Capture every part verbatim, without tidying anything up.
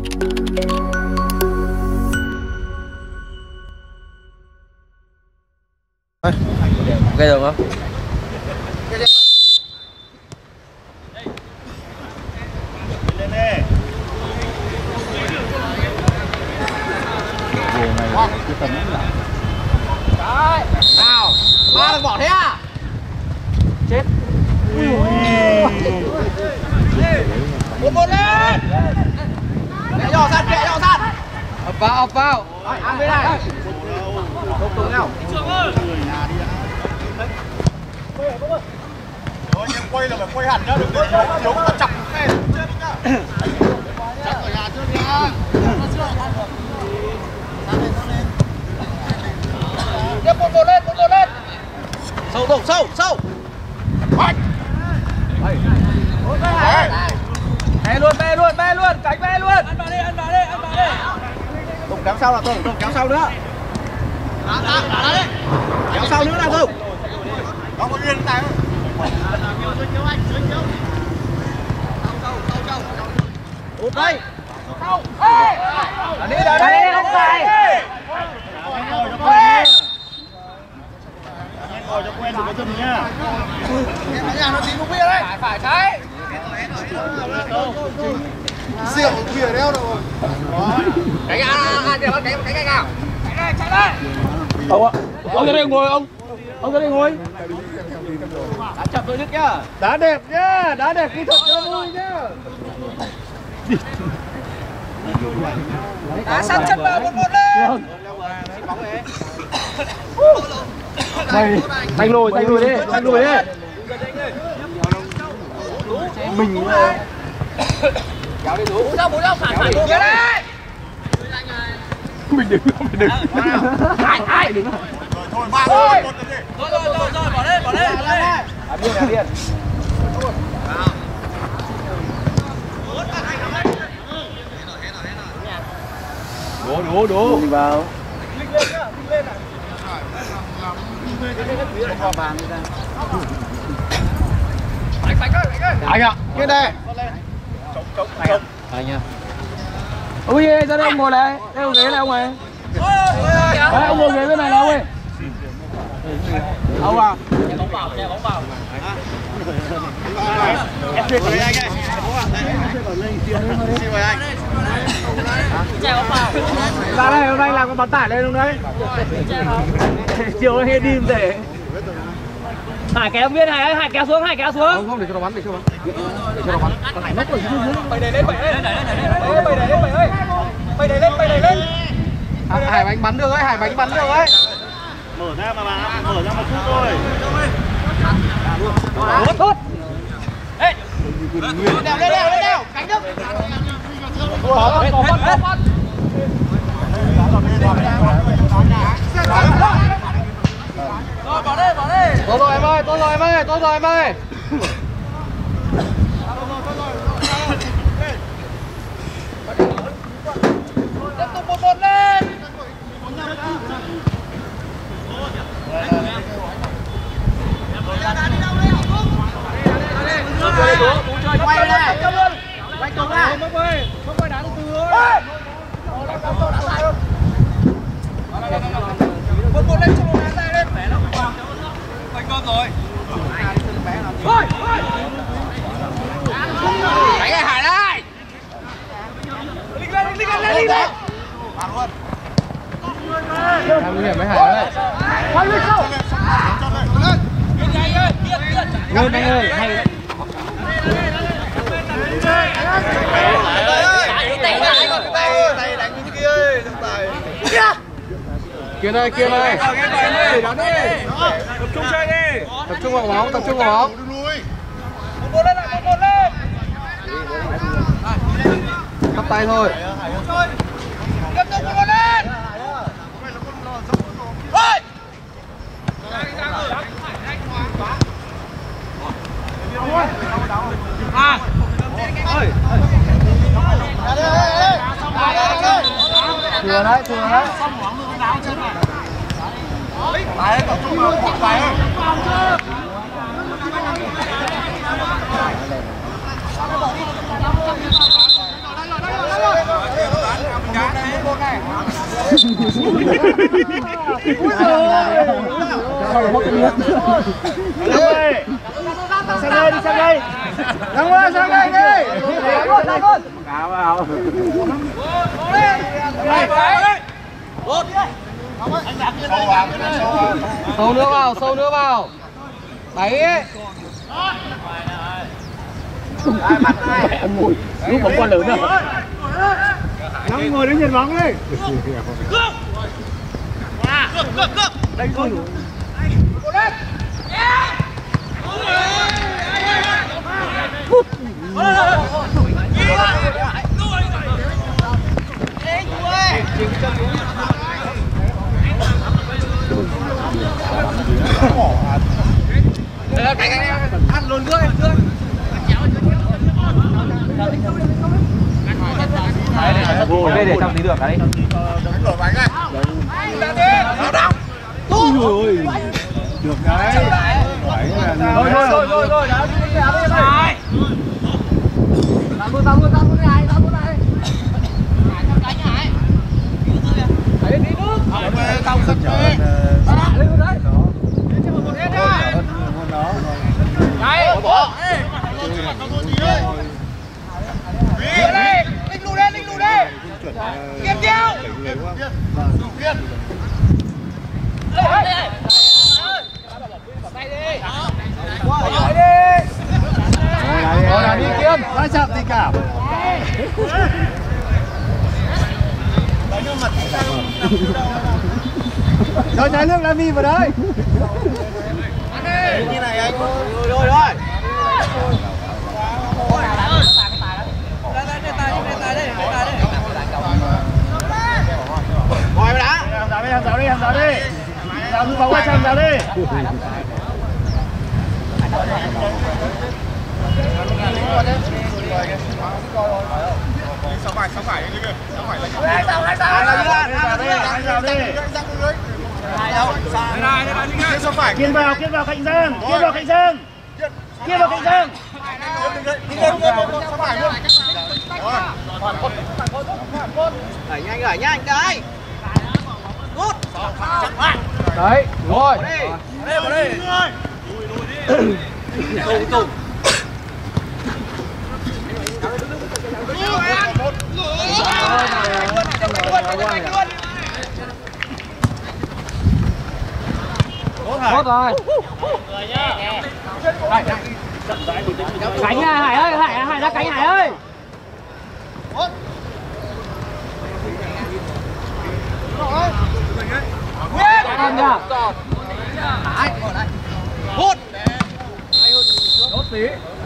Gây được không? Lên đi. Về này cái tầm lắm. Đấy. Nào, ba là bỏ thế à? Chết. Một một lên. Kệ nhỏ sát, kệ nhỏ sát. Ập vào, ập vào. Ăn bên này. Không cùng nhau. Thôi nhưng quay là phải quay hẳn nhá, đừng để thiếu thiếu nó chọc cái chết nhá. Chắc ở nhà trước nhá. Tiếp một một lên, một một lên. Sâu tổng sâu, sâu. Mạnh. Bè luôn, bè luôn, bè luôn, cánh bè luôn. Ăn vào đi, ăn vào đi, ăn vào đi. Tùng kéo sau là Tùng, Tùng kéo sau nữa. Đá, đá, đá đi. Kéo sau nữa là Tùng. Không có yên tay. Út đây. Đi đây, đây, không phải. Ngồi cho quen được cái chân nhá. Em ở nhà nó tí cũng biết đấy. Phải phải trái. Siêu kìa đeo rồi. Cái à, cái cái cái cái nào? Chạy đây, chạy đây. Ông ạ. Ông ra đây ngồi ông. Ông ra đây ngồi. Đá chậm thôi Đức nhá. Đá đẹp nhá, đá đẹp kỹ thuật cho vui nhá. Đá sát chân vào một một lên. Mày, đánh lùi, đánh lùi đi, đánh lùi đi. Mình Kéo đi Tú. Bố đâu, bố đâu, phản phản bố kia đấy. mình đứng, mình đứng. Ai, ai. Thôi ba rồi. Rồi rồi rồi rồi, bỏ đi, bỏ đi, bỏ đi. Ăn điên, ăn điên. Đố, đố, đố. Mình vào. Anh ạ, cái này. Chống chống chống. Anh nha. Ui ra đây ông ngồi lại, đây ông ghế này ông ơi. Đấy, ông ngồi ghế bên này nào ông ơi. Ông vào. Bóng vào, bóng vào. Em tuyệt vời anh ơi. Xin mời anh. Chạy bóng vào. Ra đây, hôm nay làm con bán tải lên không đấy? Chiều hay đi để. Hải kéo viên Hải ơi, Hải kéo xuống, Hải kéo xuống. Không, không để cho nó bắn, để cho nó bắn. Để cho nó bắn. Con Hải nốc rồi. Bày đẩy lên, bày lên, bày đẩy lên, bày ơi. Bày đẩy lên, bày đẩy lên. Hải bánh bắn được ấy, Hải bánh bắn được ấy. Mở ra mà mà, mở ra một chút thôi. Hút, hút. Ê. Đèo, lên đèo, lên đèo, cánh Đức. Có con, có con, có con. Rồi, bỏ đi, bỏ đi. Tốt rồi em ơi, tốt rồi em ơi, tốt rồi em ơi. Tiếp tục một một lên. Quay đây. Quay Tùng ra. Không quay, không quay đá từ từ thôi. Một một lên cho một đá tay lên. Quay cơm rồi. Thôi, thôi. Đánh cái Hải đây. Linh lên, linh lên, linh lên. Vào luôn. Đang nguy hiểm với Hải ơi. Quay lên sau. Lên. Lên nhanh ơi, tiếp tiếp. Lên anh ơi, hay. Tay lại còn tay tay đánh như kia ơi, tài. Kia đây, kia đây. Đón đi. Tập trung chơi đi. Tập trung vào bóng, tập trung vào bóng. Một một lên lại, một một lên. Bắt tay thôi. Tiếp tục một một lên. Ôi. À. Ơi. Thừa đấy, thừa đấy. Đấy, tập trung vào quả bài ơi. Úi giời. Sang đây, đi sang đây. Thằng ơi, sang đây đi. Đánh luôn, đánh luôn. Cáo vào. Sâu nữa vào, sâu nữa vào. Đẩy ấy. Anh ngồi lúc bóng qua lớn rồi. Nó ngồi đấy nhìn bóng đi. Đánh luôn. Ăn luôn nữa em chưa? Đây để trong tí được đấy. Đổi bánh này. Ôi ôi. Được cái. Rồi rồi rồi rồi rồi, đá đi đá đi đây. Tao luôn tao luôn tao luôn này, tao luôn này. Đấy đi nước. Tao sân chơi. Lên luôn đấy. Lên trên một một hết nha. Đấy, bỏ. Đi đây, linh lù đây, linh lù đây. Kiếm chiêu. Ngồi lại đi Kiên. Vai chạm tình cảm. Cho trái nước Lamy vào đấy. Như này anh. Rồi rồi rồi. Ngồi mà đá. Hàng rào đi, hàng rào đi, hàng rào đi. Rào thứ bóng qua chân rào đi. Sáu phải, sáu phải đi kìa. Sáu phải lên. Hai rào, hai rào. Hai rào đi, Hai rào đi. hai đâu? Đây này, đây này. Sáu phải. Kiên vào, Kiên vào cạnh Giang. Kiên vào cạnh Giang. Kiên vào cạnh Giang. Đi lên, đi lên, sáu phải luôn. Đẩy nhanh, đẩy nhanh cái. Rút. Đấy, đúng rồi. Đây, vào đây. Tùng, tùng. Tốt rồi. Cánh à, Hải ơi, Hải, Hải ra cánh Hải ơi. Con nha. Hút. Tốt tí.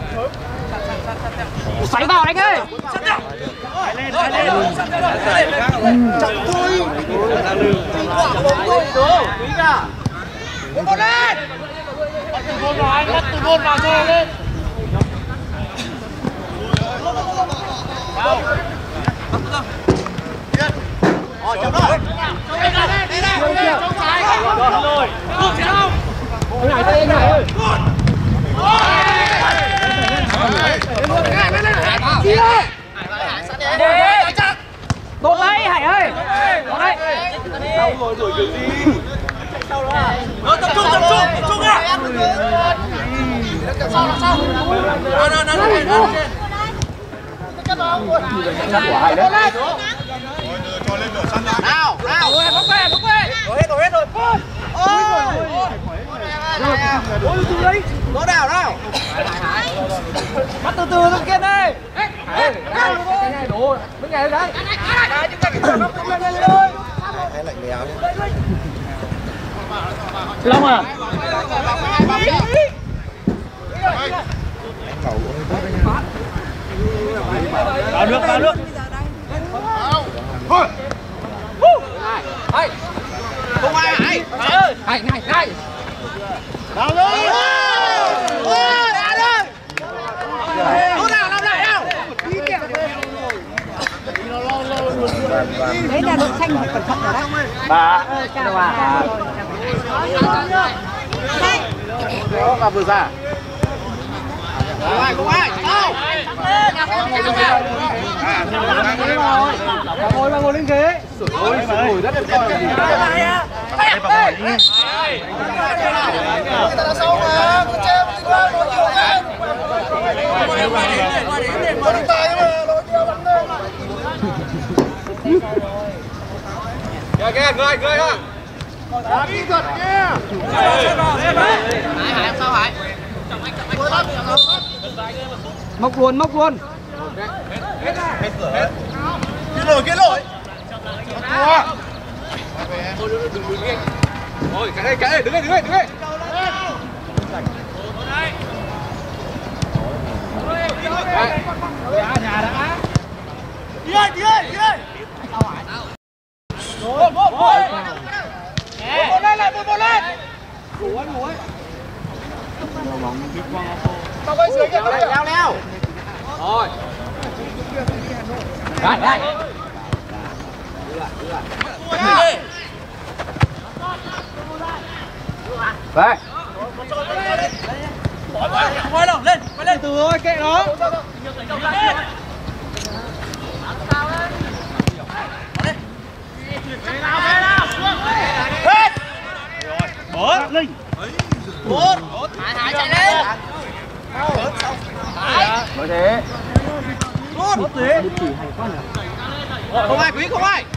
Xoáy vào đánh ơi. Lên, lên. Chậm thôi. Quả bóng thôi. Đúng, quý cả. Một con lên. Bắt từ gôn vào anh, bắt từ gôn vào chơi lên. Vào. Rồi, chậm rồi. Đây đây, đây đây. Chống phải. Rồi. Cút chết không? Anh Hải tay anh Hải ơi. Tốt đấy Hải ơi. Tốt đấy. Đau rồi rồi kiểu gì? Sau đó à? Ờ, tập trung, tập trung, tập trung à? Sau là sau. Nó nó nó nó chắc của Hải đấy. Cho lên lửa săn lại. Nào, nào. Rồi, bóc về, bóc về. Rồi hết rồi, hết rồi. Ôi. Ôi, từ đấy. Đỗ nào nào. Bắt từ từ thằng Kiên đây. Hải, cái này đổ. Bên này đấy. Đấy, chúng ta phải cho nó không lên lên thôi. Hay lạnh mèo. Long à. Vào nước, vào nước. Thôi. Hay. Không ai Hải. Hải ơi. Hải này, này. Vào nước. Ôi, đã rồi. Đỗ nào làm lại nào. Đấy là đội xanh thì cẩn thận rồi đấy. Bà. Ờ, chào Đâu bà. à? Đó là vừa ra. Không ai, không ai. Đâu. Ngồi, ngồi lên ghế. Ôi, sủi đất con gì. Đây bà hỏi đi. Người ta đã xong mà, cứ chê mà qua lỗi nhiều lên. Có đứng tay mà, lỗi nhiều bắn lên. Kìa kìa, người, người á. Đá kỹ thuật kia. Hải, Hải, sao Hải? Móc luôn, móc luôn. Hết cửa hết. Kia lỗi, kia lỗi. Thôi đừng đừng đừng đi. Thôi cái này cái này đứng đây đứng đây đứng đây. Nhà đã. Đi ơi, đi ơi, đi ơi. Một một một. Một lên lại một một lên. Ngủ ấy, ngủ ấy. Tao bay dưới kìa, tao bay leo leo. Rồi. Đây đây. Đây. Quay đâu, lên, quay lên từ thôi, kệ nó. Bớt Linh. Một. Hải Hải chạy lên. Nói thế. Luôn. Một thế. Một chỉ hay quá nhỉ. Không ai quý không ai.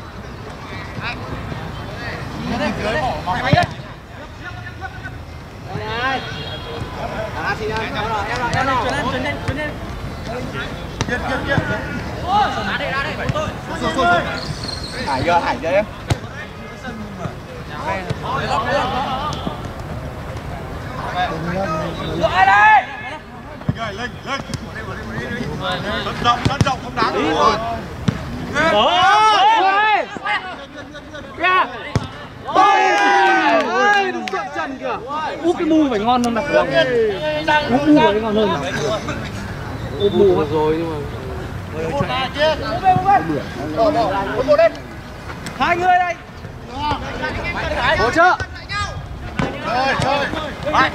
Hải giờ, Hải giờ em. Rồi đây. lên, lên, lên. Vận động, vận động không đáng đúng rồi. Ôi! Kìa! Ôi! Đừng sợ chân kìa. Úp cái mùi phải ngon hơn mặt lòng. Úp mùi phải ngon hơn mà. Úp mùi mất rồi nhưng mà. Một là chết. Một một. Một lên. Hai người đây. Hỗ trợ. Chơi, chơi. Vai.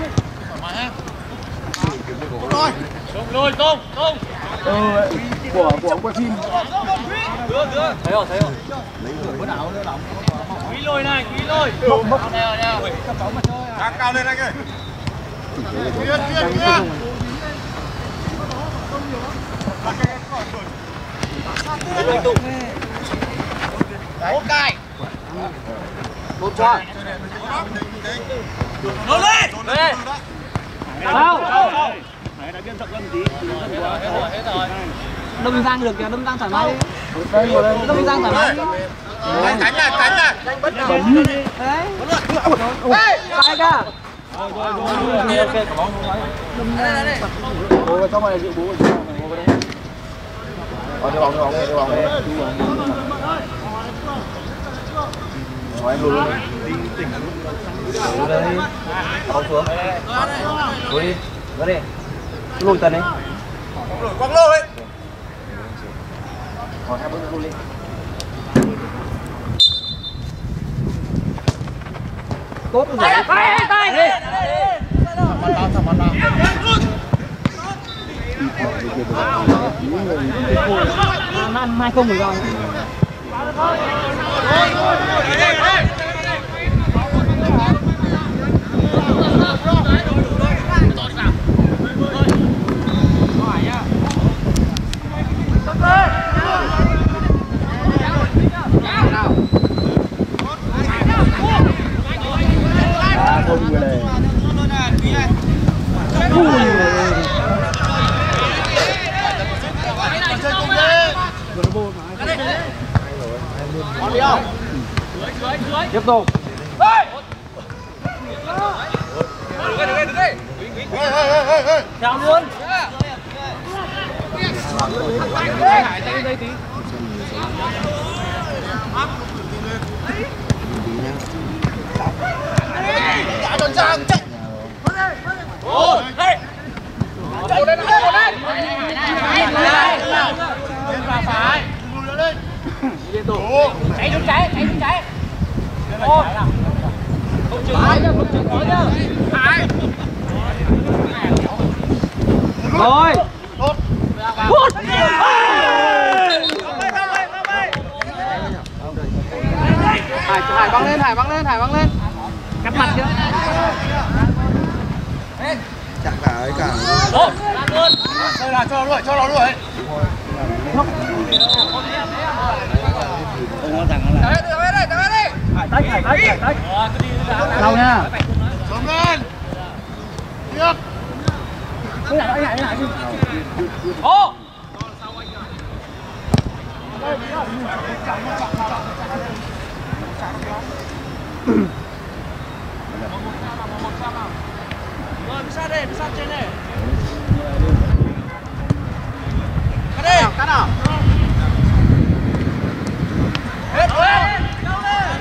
Rồi. Rồi, tung, tung. Ừ, của của ông quay phim. Đưa, đưa. Thấy rồi, thấy rồi. Quý lôi này, quý lôi. Đeo, đeo. Càng cao lên anh ơi. Kia, kia, kia. Một cài. Một cho. Nổ lên. Lên. Sao? Đấy, đã biên rộng lên tí. Hết rồi. Đâm răng được kìa, đâm răng thoải mái đi. Đâm răng thoải mái đi. Cánh này, cánh này. Bấm đi. Đấy. Tay cả. Bố vào trong này dự bố vào trong này, bố vào đây. Ờ, đưa bóng, đưa bóng, đưa bóng đây. Nói anh lùi luôn. Lùi đây. Bóng xuống. Lùi đi. Lùi đi. Lùi tần đi. Quăng lô ấy. Còn hai bước lùi đi. Tốt rồi. Tay, tay. Bắn bao, thằng bắn bao. Ăn hai không rồi rồi. Không người này. Tiếp tục. Đứng đây, đứng đây, đứng đây. Chào luôn. Hải tay đây tí. Đã đồn giang chạy. Ôi, đây. Chạy lên, chạy lên. Lên vào phải. Lùi lên. Liên tục. Chạy đúng chạy, chạy đúng chạy. Ôi. Không chừng nói nhá, không chừng nói nhá. Hải. Rồi. Tốt. Hút. lên, thải băng lên, thải băng lên. Cắt mặt chưa? Chặn cả ấy cả. Ô, đây là cho nó đuổi, cho nó đuổi. Ông rằng là. Đấy, đưa về đây, đưa về đây. Hải tách, hải tách, hải tách. Đâu nha. Xuống lên. Tiếp. Cái này, cái này, cái này. Ô. Rồi, sát đây, sát trên này. Cắt đi, cắt nào. Hết lên. Đâu lên.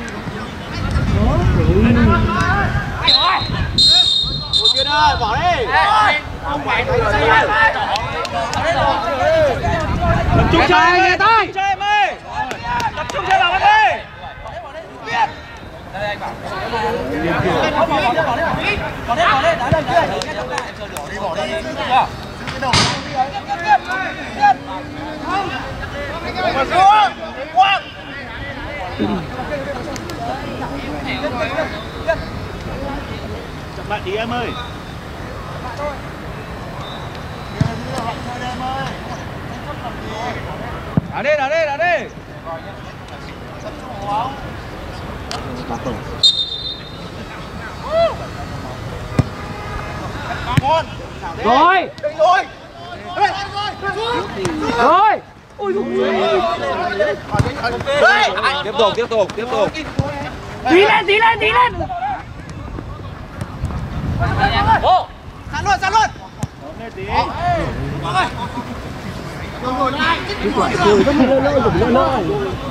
Ủa chưa đâu, bỏ đi. Không phải tôi xây ra. Tập trung chơi nghe tôi. Chơi em ơi. Tập trung chơi vào em ơi. Biết. Đây anh bảo. Bỏ đi, bỏ đi, bỏ đi. Bỏ đi, bỏ đi, đá lên kia. Bỏ đi, bỏ đi. Cái đầu. Mà xuống. Quang. Chậm lại tí em ơi. Đá đi, đá đi, đá đi. Rồi. Rồi. Rồi. Ôi dồi ôi. Tiếp tục, tiếp tục, tiếp tục. Tí lên, tí lên, tí lên. Ô. Sẵn luôn, sẵn luôn. Cái quả cười rất là lỡ rồi, lỡ lỡ.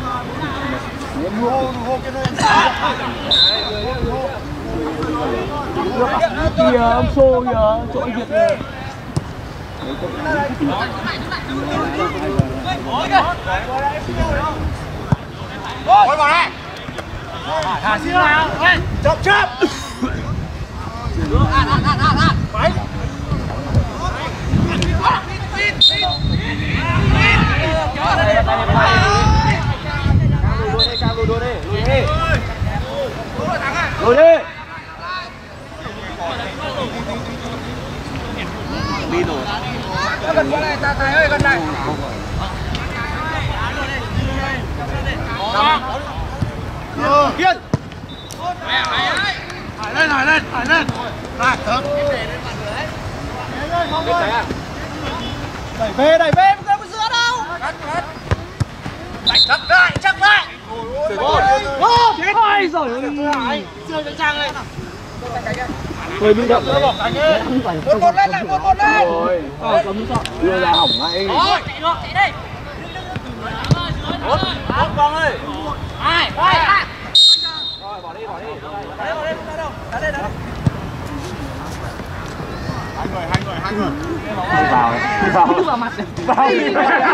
Kìa ông xô kìa, chỗ anh Việt kìa. Ôi vào đây. Thả xin nào. Chậm chậm. À, à, à, à. Phải. Lùi đi. Đi rồi. Gần qua đây, ta Thái ơi, gần này. Kiên. Thải lên, thải lên, thải lên. Thải thớm. Đẩy về, đẩy về, không có giữa đâu. Đẩy chắc lại, chắc lại. Ôi, ôi giời ơi. Chưa cho Trang lên. Hơi bị động đấy. Một một lên lại, một một lên. Rồi. Ờ, cấm sợ. Đưa ra hỏng ngay. Rồi, chạy được, chạy đi. Một, một con ơi. Hai, hai. Rồi, bỏ đi, bỏ đi. Đá đi, bỏ đi, không ra đâu. Đá đi, đá đi. Hai người, hai người, hai người. Vào, vào. Vào mặt. Vào đi.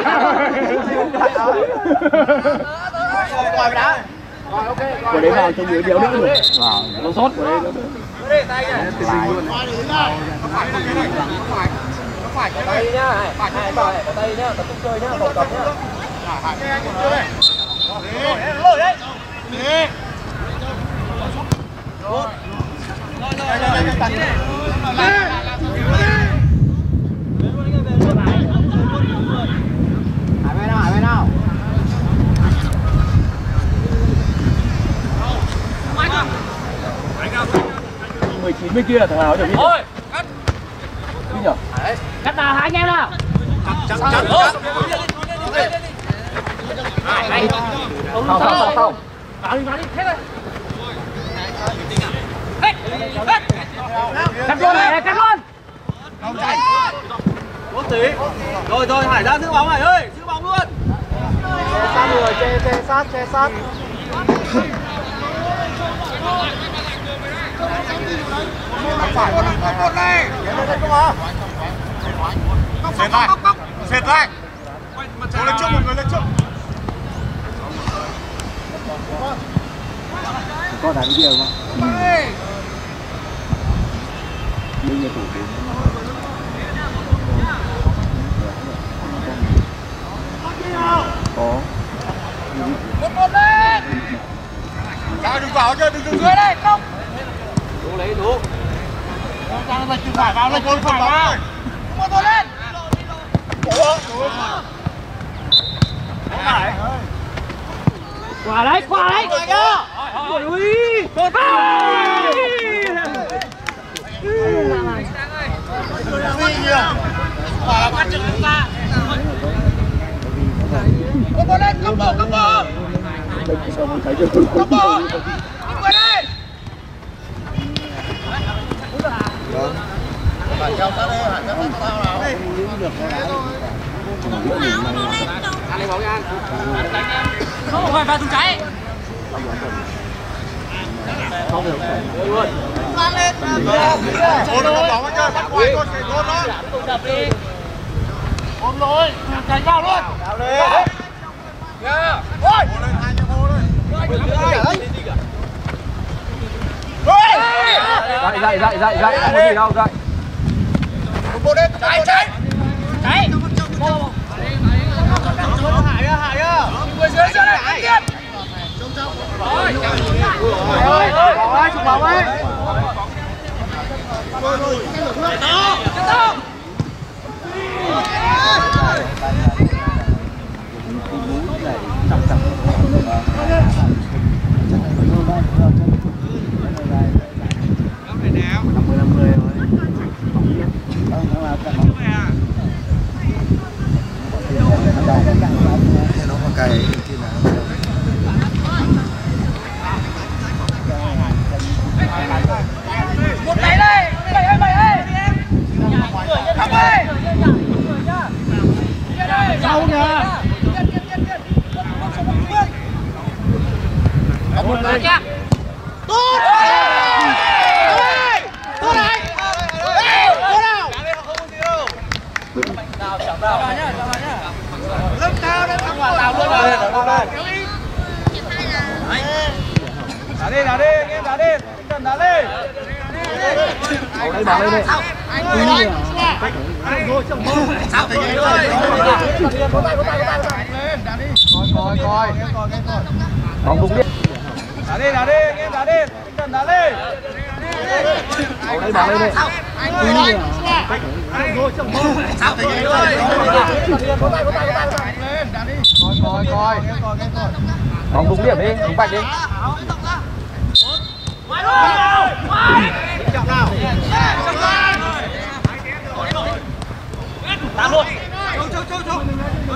Rồi, rồi đá. Rồi, ok. Của đấy vào trong dưới đéo đỡ được. Vào, nó sốt của đấy đỡ được. Đi, tay kìa. Tình hình luôn. Nó phải, nó phải, nó phải. Nó phải cái Tay này. nhá, phải, phải, phải, tay nhá, tập trung chơi nhá, phòng cấm nhá. Hải cái này đây. Lỗi đấy. Đi. Rồi, rồi, rồi, đi đi. Hải về nào, hải về nào. mười chín bên kia là thằng nào được đi. Thôi, cắt. Đi nhở? Cắt nào hai anh em nào. Chắc chắc chắc. Không, không, không, không. Vào đi, vào đi, hết rồi. Hết, hết. Cắt luôn này, cắt luôn. Không chạy. Một tí. Rồi, rồi, Hải ra giữ bóng Hải ơi, giữ bóng luôn. Sát người, che, che sát, che sát. Phải một một này. Không à. Xệt lại. Xệt lại. Một lên trước, một người lên trước. Có thằng kia không? Ừ. Đây là thủ tướng. Có. Một một lên. Chạy. đừng vào chơi, đừng đừng Dưới đây, không. Đủ lấy đủ. Đang là chừng phải vào lên, chừng phải vào. Một tôi lên. Quả đấy, quả đấy. Quả nhá. Ui. Một bao. Quả là phát trực chúng ta. Không có lên, không bỏ, không bỏ. Không bỏ. Đi qua đây. Phải treo sát đây, phải treo sát tao nào. Ăn lấy bóng nha. Không phải vào thùng cháy. Không được. Luôn. Lan lên. Ôn nó bóng chơi, bắt quay thôi, chạy gôn đó. Đập đi. Ôm rồi, chạy vào luôn. Vào đi. Yeah. Ôi. Hô lên hai nhá hô lên. Dậy dậy dậy dậy dậy, không có gì đâu, dậy. Một bộ lên, Cháy cháy. Cháy. Hải á, hải á. Người dưới dưới đây, ăn tiếp. Rồi. Ơi, ơi, chụp bóng ấy. Chết to, chết to. nó có cày thì là Một bảy đây, bảy ơi, bảy ơi. Không ơi. Sau kìa. Một người nha. Tốt. Tốt này. Tốt nào. Nào, chào vào nhá, chào vào nhá. Lớp cao đấy, thằng quả tàu luôn rồi. Đá đi, đá đi, anh em đá đi. Tinh thần đá đi. Đây bảo đây đây. sao thì vậy thôi. Coi coi coi. Bóng cũng biết. Đá đi, đá đi, anh em đá đi. Tinh thần đá đi. Đây bảo đây đây. Sao thì vậy thôi. Coi coi coi. Bóng đúng điểm đi, đúng bạch đi. Chọn nào. Tạm luôn. Châu châu châu châu.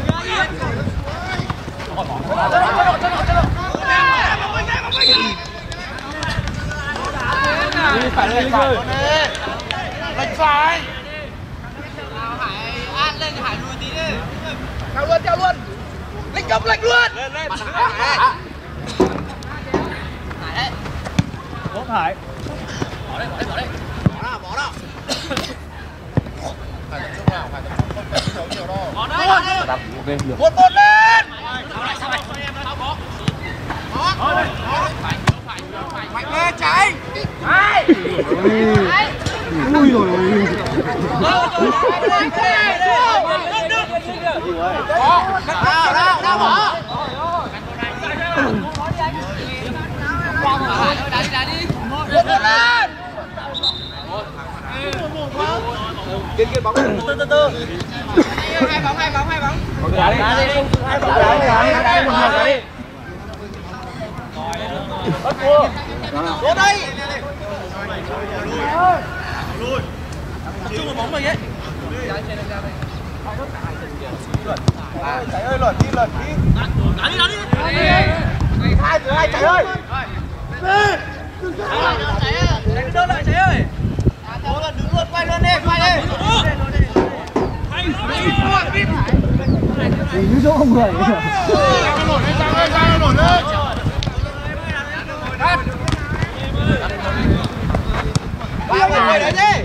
Đi phải lên phải. Lệch phải. Hải An lên Hải lùi tí đi. Treo luôn, treo luôn. Lệch cấm lệch luôn. Lên lên. Hải đấy. Tốt Hải. Bỏ đây, bỏ đây, bỏ đây. Bỏ nào, bỏ nào. Phải tập trung nào, phải tập trung, không phải đấu nhiều đâu. Bỏ đây, bỏ đây. Đập về được. Một một lên. Sao lại, sao lại. Tao có. Đó. Đó. Phải, phải, phải. Mạnh lên cháy. Hai. Ui rồi ôi. Nào, nào, nào bỏ. Đá đi, đá đi. Một một lên. Kiên kiên bóng từ từ từ. Hai bóng, hai bóng, hai bóng. Đá đi. Hai bóng đá đi, đá đi, đá đi một một đá đi. Bắt cua. Vô đây. Tập trung vào bóng mình ấy. Chạy ơi, lượt đi, lượt đi. Đá đi, đá đi. Hai từ hai chạy ơi. Lên. Đánh đơn lại chạy ơi. Cố là đứng luôn, quay luôn đi, quay đi. Như chỗ không người. Ra nổi lên, ra lên, ra nổi lên. Bao người đấy đi.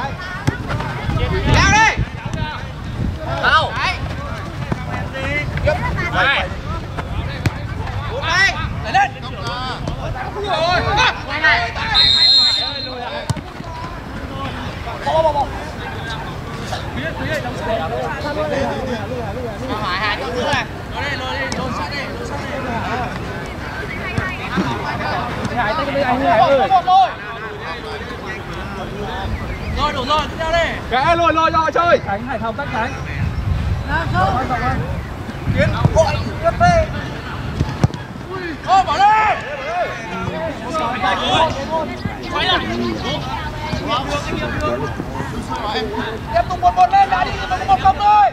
Leo đi. Đâu? Hai. Bốn đây. Đẩy lên. Rồi. Quay này. Bò bò bò. Hải Hải chỗ nữa này. Lôi đi, lôi đi, lôi sát đi, lôi sát đi. anh Hải ơi. Rồi đủ rồi, tiếp theo đi. Kệ lùi lùi rồi chơi. Cánh Hải Phòng tắt cánh. Kiến gọi tiếp đi. Ô bỏ đi. Quay lại. Tiếp tục một một lên đá đi, một một không thôi.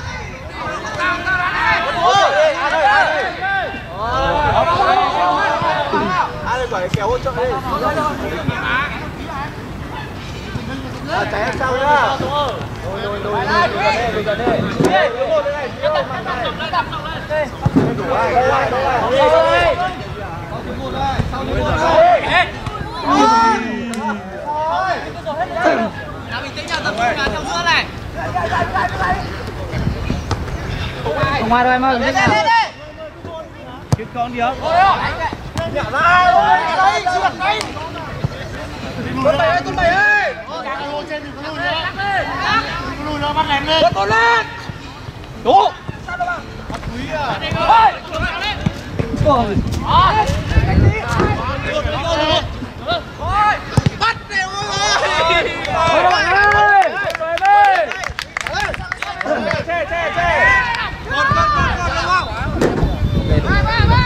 Ai đây phải kéo hỗ trợ đi. À, cháy làm sao nhá. Rồi rồi rồi. Bây giờ đi. Đi. Một cái này. Đập đập lên. Đủ ai. Đâu ai, đâu ai. Rồi. Sau tiếng một đây. Sau tiếng một đây. Hết. Rồi. Nào bình tĩnh nha, tập trung vào trong giữa này. Không ngoài đâu em ơi, bình tĩnh nào. Cái con đi không? Nhả ra rồi, đấy, trượt đấy. Tuấn Bảy ơi, Tuấn Bảy ơi. Trên đừng có lùi nữa. Đừng có lùi nữa, bắt ném lên. Tuấn lên. Đủ. Sao đâu bạn? Quý à. Ôi. Ôi. Ôi. Bắt đều ơi. Ôi bạn ơi. Chê chê chê. Con con con con đúng không? Ba ba ba.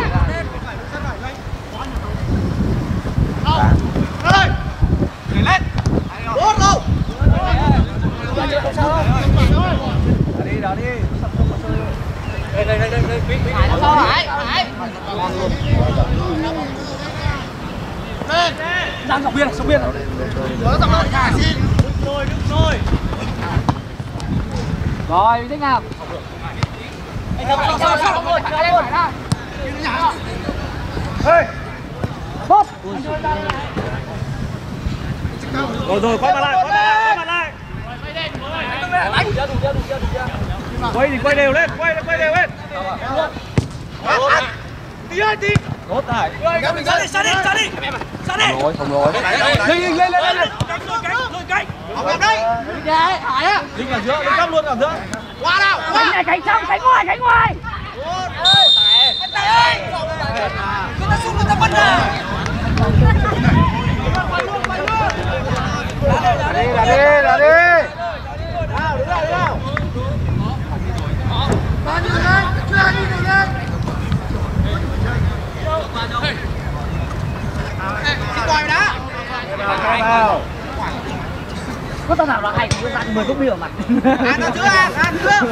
Lên. Lên. Đốt đâu. Đi đó đi. Đây đây đây đây đây. Hải nó sao Hải? Hải. Lên. Đang dọc biên, dọc biên. Có dọc biên cả xin. Đứng rồi, đứng rồi. Rồi, bình tĩnh nào. Anh không không sao không rồi, chạy lên phải ra. Ê. Bốp. Rồi rồi, quay mặt lại, quay mặt lại, quay mặt lại. Đánh. Quay thì quay đều lên, quay quay đều lên. Tí ơi tí. Đốt này. Ra đi, ra đi, ra đi. Ra đi. Rồi, không rồi. Lên lên lên lên. Cánh lùi cánh, lùi cánh. Học làm đây. Đi Hải á. Đi vào giữa, đi cắm luôn ở giữa. Qua nào. Cánh này cánh trong, cánh ngoài, cánh ngoài. Ơi. Anh Tài ơi. Người ta xuống người ta bắn à. Là đi, là đi, là đi. Nào, đứng nào, đứng nào. Bao nhiêu lên, chưa đi được lên. Xin quay đã. Vào. Có tao nào là hay của dặn mười cốc bia ở mặt. Ăn nó chưa, ăn chưa.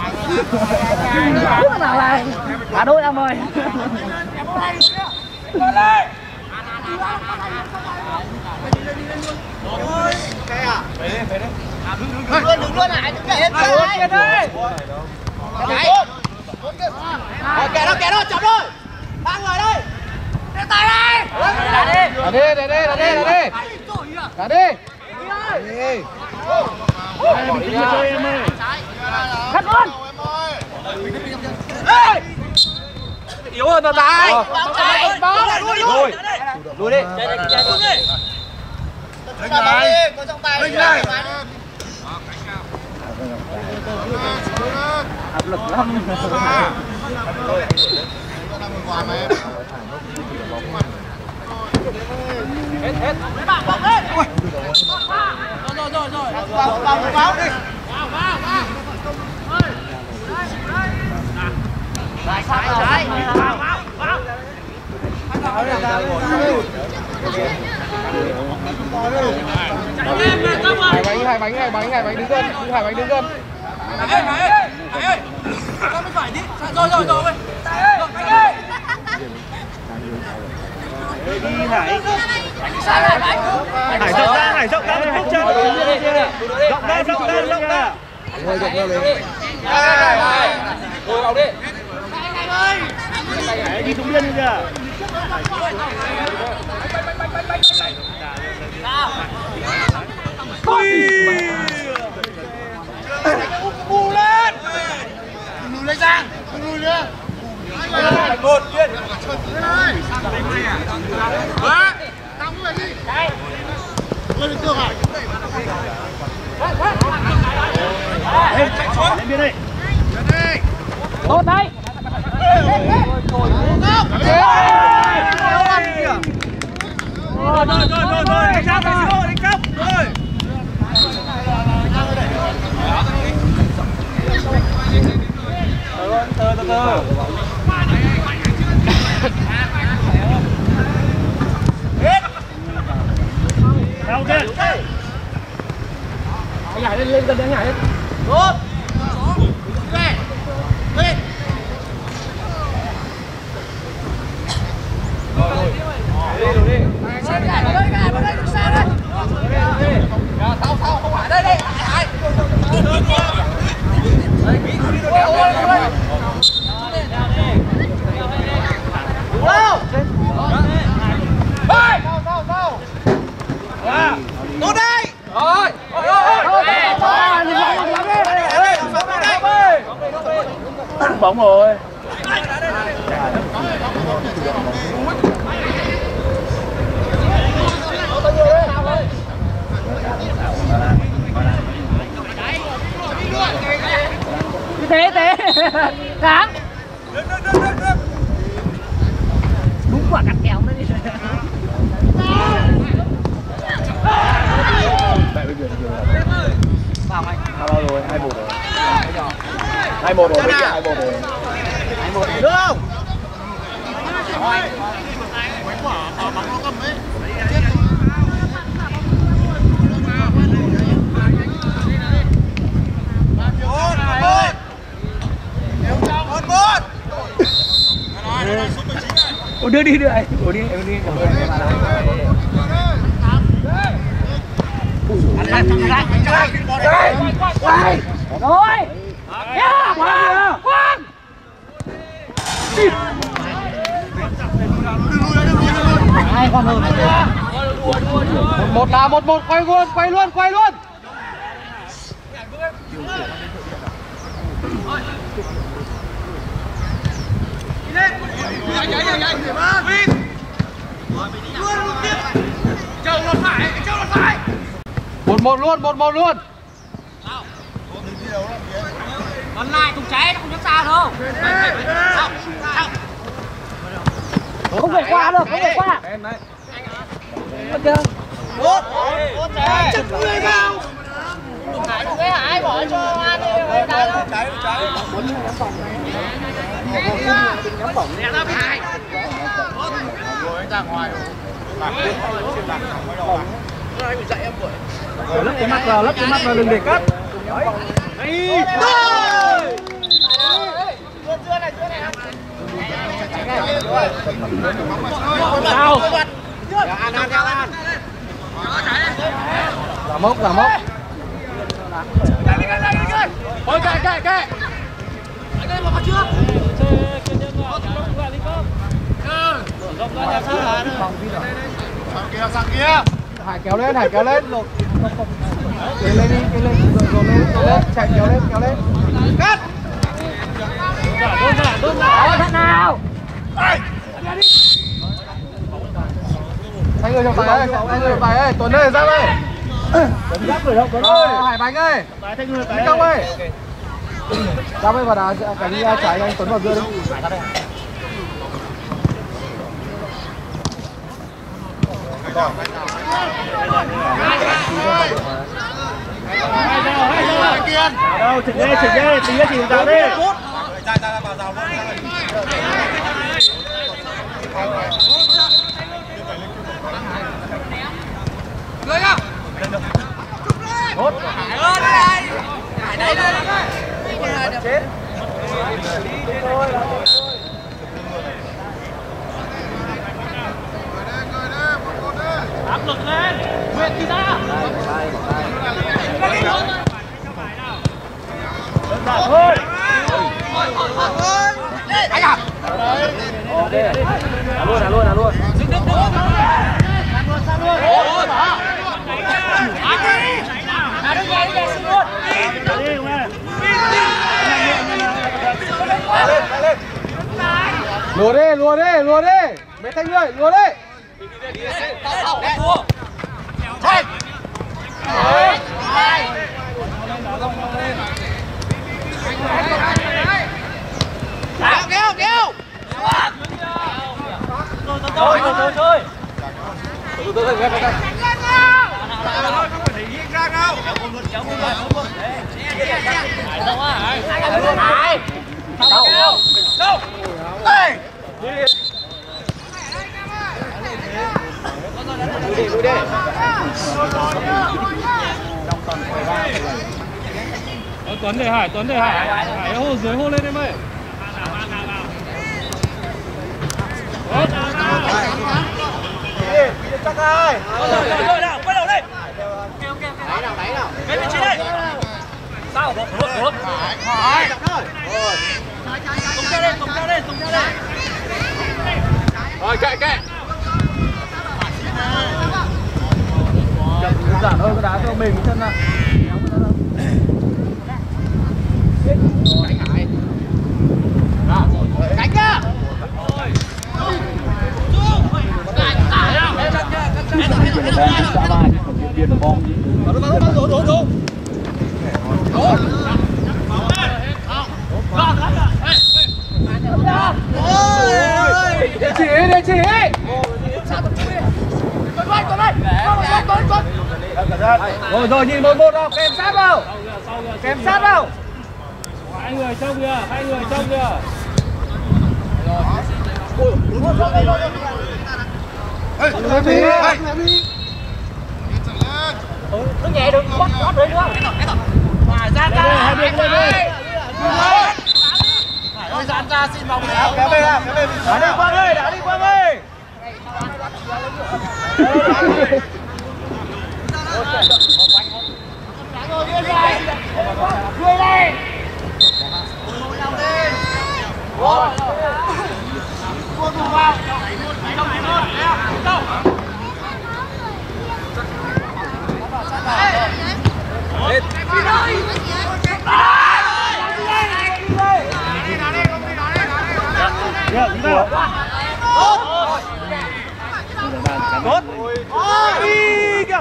Có tao nào là cả đôi em ơi. Lên lên. Ôi, cái à? Về đi, về đi. Đứng luôn, đứng luôn này, đứng lên kia đây. Cái. Rồi kẻ đó, kẻ đó, chậm thôi. Ba người đây. Để tay đây. Đá đi. Đá đi, đá đi, đá đi, đá đi. Đá đi. Đi. Bỏ đi ra. Chơi em ơi. Cắt luôn. Ê. Yếu hơn tao tay. Đó, lùi lùi. Lùi đi. Lùi đi. Lên này. Có trọng tay. Lên này. Áp lực lắm. Hết hết. Mấy bạn bóng lên. Rồi rồi rồi. Vào vào vào đi. Vào vào vào. Ơi. Đây đây. Lại sai trái. Vào vào vào. Vào đi ra đi. Hải bánh, hải bánh, hải bánh, hải bánh đứng gần, hải bánh đứng gần. Hải ơi, hải ơi, hải ơi. Con mới phải đi. Rồi rồi rồi. Hải ơi, Hải ơi. Đi Hải. Hải rộng ra, Hải rộng ra một chút chân. Rộng ra, rộng ra, rộng ra. Ngồi rộng ra lên. Ngồi vào đi. Hải ơi. Hải đi xuống biên kìa. Ui. Bù lên. Lùi lên Giang, lùi nữa. Một viên. Đó. Tao cũng lại đi. Lên được chưa Hải? Lên chạy xuống. Lên biên đi. Lên đi. Tốt đấy. rồi rồi rồi rồi đánh cấp đánh cấp rồi. Từ từ từ từ. Đâu kia. Nhảy lên lên gần đấy nhảy lên. Tốt. Về. Về. Đi đi đi. Sang cái vào đây, cái vào đây, sang đây. Rồi, tao tao không phải đây đi. Ai. Đấy, đi đi được kéo lên. Đâu? Ơi. Sao sao sao. Tốt đây. Rồi. Ôi ôi ôi. Bóng rồi. Thế thế. Sáng. Đúng quả cắt kéo đấy đi. Vào anh. Bao rồi, hai một rồi. Hai một rồi, hai một rồi. Hai một được không? Ủa đưa đi đưa anh. Ủa đi em đi. Anh lại thằng lại. Đây. Đây. Rồi. Ya, Quang. Quang. Hai con hơn. Một một là một một quay luôn, quay luôn, quay luôn. Một một luôn, một một luôn. Còn lại cùng cháy nó không có xa đâu. Sao? Sao? Không thể qua được, không thể qua. Em đấy. Ok. Tốt. Tốt cháy. Chặt người vào. Hải cái Hải bỏ cho An đi đá đâu. Cháy cháy. Nhóm bổng nè ra Hải. Tốt. Rồi ra ngoài. Bạc lên trên bạc quay đầu bạc. Anh bị dậy em buổi. Lấp cái mắt vào, lấp cái mắt vào đừng để cắt. Đấy. Rồi. Chưa chưa này, chưa này. Sao? An An theo An. Giả mốc, giả mốc. Ôi kệ kệ kệ. Anh ơi vào chưa? Sang kia sang kia. Hải kéo lên, Hải kéo lên. Kéo lên đi, kéo lên, rồi lên, kéo lên, chạy kéo lên, kéo lên. Cắt. Đôn ra, đôn ra. Thằng nào? Anh ơi cho bài ơi, anh ơi cho bài ơi, Tuấn ơi ra đây. Tuấn gấp rồi đâu, Tuấn ơi. Hải Bánh ơi. Anh Công ơi. Ra đây vào đá, cái đi trái anh Tuấn vào giữa đi. Hải ra đây. Đâu, chỉnh đi, chỉnh đi, tí chỉnh vào đi. Ra ra vào rào luôn. Cười không? Tốt. Hải ơi đây. Hải đây đây. Chết. Áp lực lên. Nguyệt đi ra. Thôi. Anh à. Ok. Đá luôn, đá luôn, đá luôn. Đứng đứng đứng. Sang luôn, sang luôn. Ôi. Đá đi. Đá đi về về xin luôn. Đi không em? Lùa đi, lùa đi, lùa đi. Mấy Thanh ơi, lùa đi. Thanh. Kéo kéo kéo. Thôi thôi thôi thôi. Từ tôi ơi, ghép đây. Đâu? Đâu? Ê! Đi đi. Đi đi, đi. Tuấn để Hải, Tuấn để Hải, Hải hô dưới hô lên em ơi. Đi, chắc ơi. Rồi rồi nào, quay đầu lên. Đáy nào, đáy nào. Bên vị trí đây. Sao? Được, được, được. Phải. Rồi. Tung ra đây, tung ra đây, tung ra đây. Rồi, kệ kệ. Đơn giản thôi, cái đá cho mình chân nào. Đánh ra. Địa chỉ, địa chỉ. Rồi rồi nhìn một một nào, kèm sát vào. Kèm sát vào. Hai người trong kìa, hai người trong kìa. Cứ nhẹ đừng bắt bắt đấy nữa. Phải ra ra. Hai bên lên đi. Ơi dàn ra xin vòng kéo kéo về nào, kéo về. Đá đi Quang ơi, đá đi Quang ơi. Người đây. Một. Quân thủ vào. Trong này một. Đâu. Lên. Đi đây. Tốt. Ôi, đi kìa.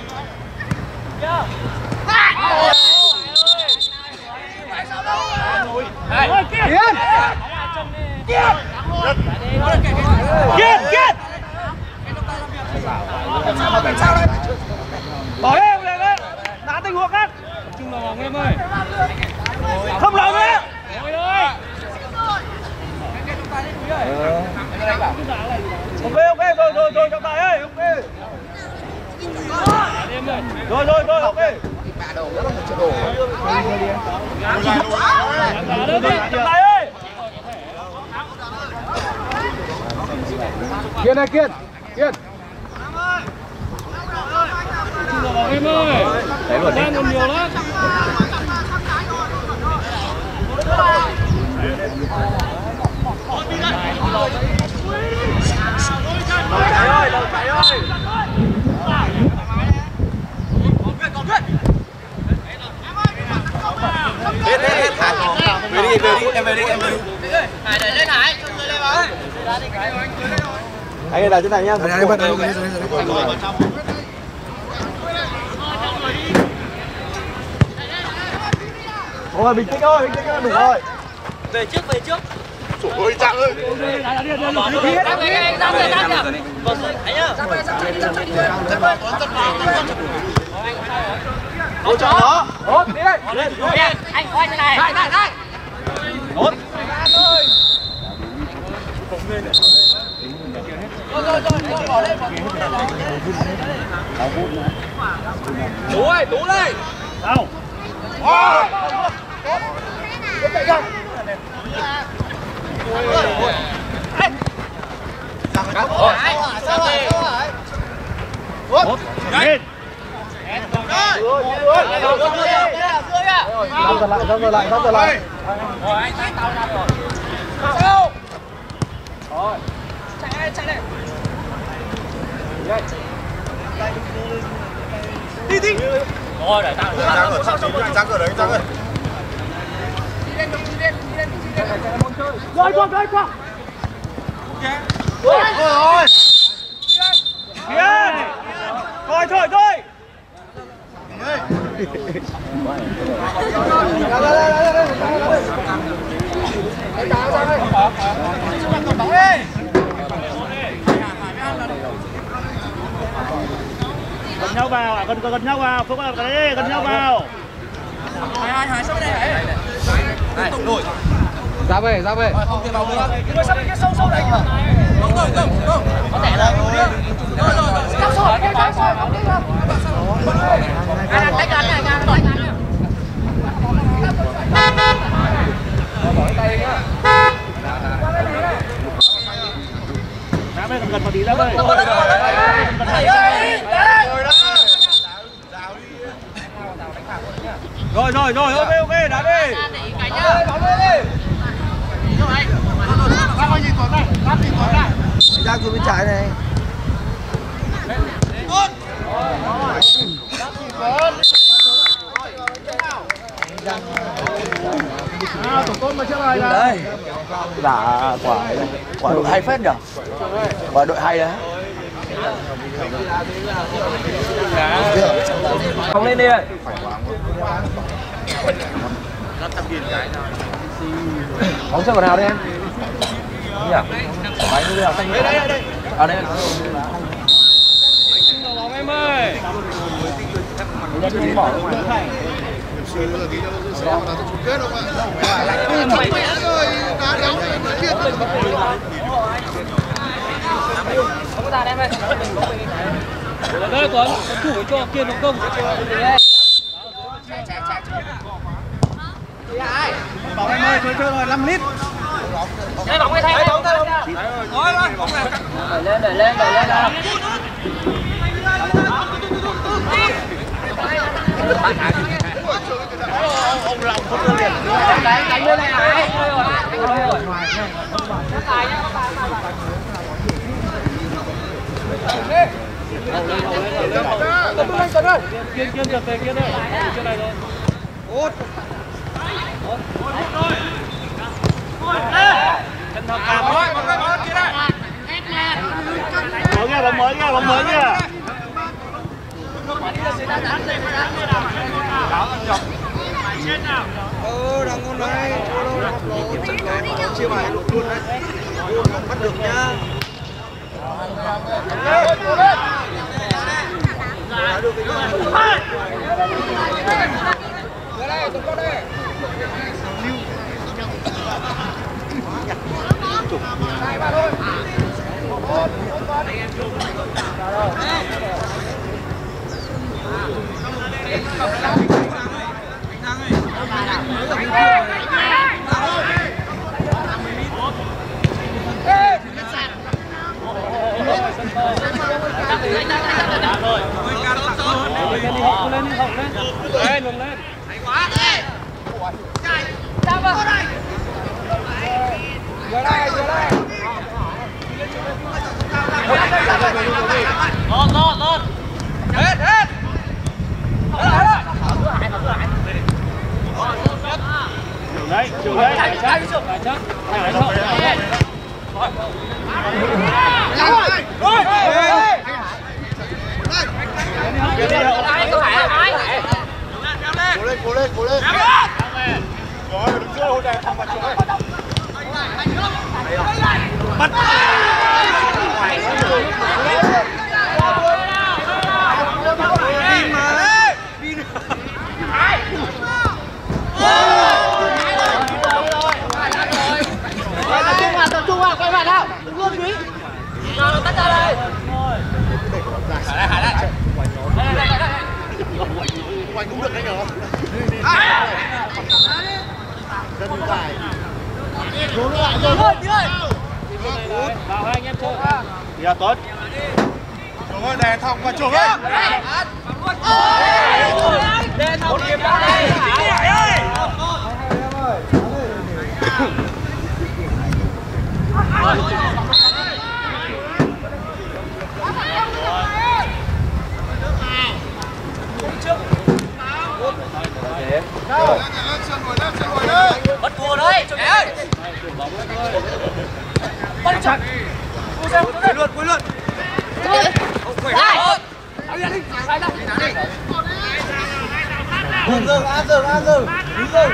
Kiên. Kiên. Kiên, Kiên. Bỏ em lên đấy. Đá tình huống khác. Chung vào vòng em ơi. Không lòng nữa. Ôi ơi. Ok ok rồi rồi rồi trọng tài ơi, ok. Rồi rồi rồi ok. Trọng tài ơi. Kiên này Kiên. Kiên. Chung vào vòng em ơi. Thời gian còn nhiều lắm. Chạy ơi, đầu chạy ơi. Hết hết hết Hải. Về đi, về đi, em về đi, em về đi. Hải đẩy lên Hải, cho người lên vào. Anh đẩy trên này nhá. Đây đây đây đây. Thôi bình tĩnh thôi, bình tĩnh thôi, đủ rồi. Về trước, về trước. Ôi Trạng ơi. Ôi cho nó. Tốt, đi đây. Lên, lên. Anh quay trên này. Đây, đây, đây. Tốt. Rồi rồi rồi, bỏ lên, bỏ lên. Tú ơi, Tú đây. Đâu? Ôi. Tốt. Chạy ra. Ôi ôi ôi. Sao rồi? Sao rồi? Sao rồi? Tốt. Lên. Rồi, rồi. Xong rồi lại, xong rồi lại, xong rồi lại. Rồi anh thấy tao ra rồi. Sao? Rồi. Chạy đây, chạy đây. Đi đi. Rồi để tao. Giang ở trong tí, Giang ở đấy, Giang ơi. Đi lên, đi lên, đi lên, đi lên. Rồi, qua, rồi, qua. Ôi ôi. Kiên. Thôi thôi thôi. gần nhau vào, à, gần gần nhau vào, Phúc ơi, cái đấy gần nhau vào. Hai hai sắp đây này. Này, đổi. Ra về, ra về. Không tiền vào nữa. Người sắp cái sâu sâu này kìa. Không không không không. Có thể là rồi rồi rồi. Sắp sâu, cái sắp sâu không đi không. Anh đánh anh này, anh đánh anh. Bỏ cái tay nhá. Ra bên gần một tí ra bên. Rồi rồi rồi, ok ok, đá đi. Ra từ bên trái này. À, tổng công mà chưa bài là. Đây. Đá quả quả đội hay phết nhỉ? Quả đội hay đấy. Không lên đi ơi. Bóng cho vào nào đây em? Không nhỉ? Máy như nào xanh đây đây đây. À đây. Bóng em ơi. Bỏ Không có ra em ơi. Đây Tuấn, chủ cho kia nó công. Bóng em ơi, chơi chơi rồi, năm lít. Đây bóng này thay bóng thôi. Rồi rồi, bóng này. Đẩy lên, đẩy lên, đẩy lên nào. Ông lòng không được liền. Đánh đánh lên này này. Kiên kiên được về kiên đây. Trên này rồi. Út. Chân thằng cam thôi, bóng đây, bóng kia đây. Bóng nha, bóng mới nha, bóng mới nha. Ờ, đang ngon đấy. Chia bài luôn luôn đấy. Không bắt được nhá. Lên đi học lên đi học lên. Lên luồng lên. Hay quá. Chạy. Ra vào. Vô đây. Vô đây, vô đây. Tốt, tốt, tốt. Hết, hết. Chiều đấy, chiều đấy. Chạy chắc, chạy chắc. Chạy hậu. Rồi. Cố lên, cố lên, cố lên. Rồi, đứng giữa hôn này, thằng mặt trời. Bắt. Pin mà. Pin. Tập trung vào, tập trung vào, quay vào nào. Đừng luôn quý. Nào, tắt ra đây. Hải đây, hải đây. Đây, đây, đây, đây. Quanh cũng được đấy nhở? Dân dài. Xuống lại rồi. Đi ơi, Vào hai anh em chơi. Thì là tốt. Chuồng ơi, đè thòng vào chuồng ơi. đè thòng kiếm ra đây. Hải ơi. Bắt cua đấy, trời ơi. Bắt chặt. Cua xem, cua luôn, cua luôn. Khỏe lắm. Đi đi, đi đi. Dừng dừng, ăn dừng, ăn dừng. Đúng rồi.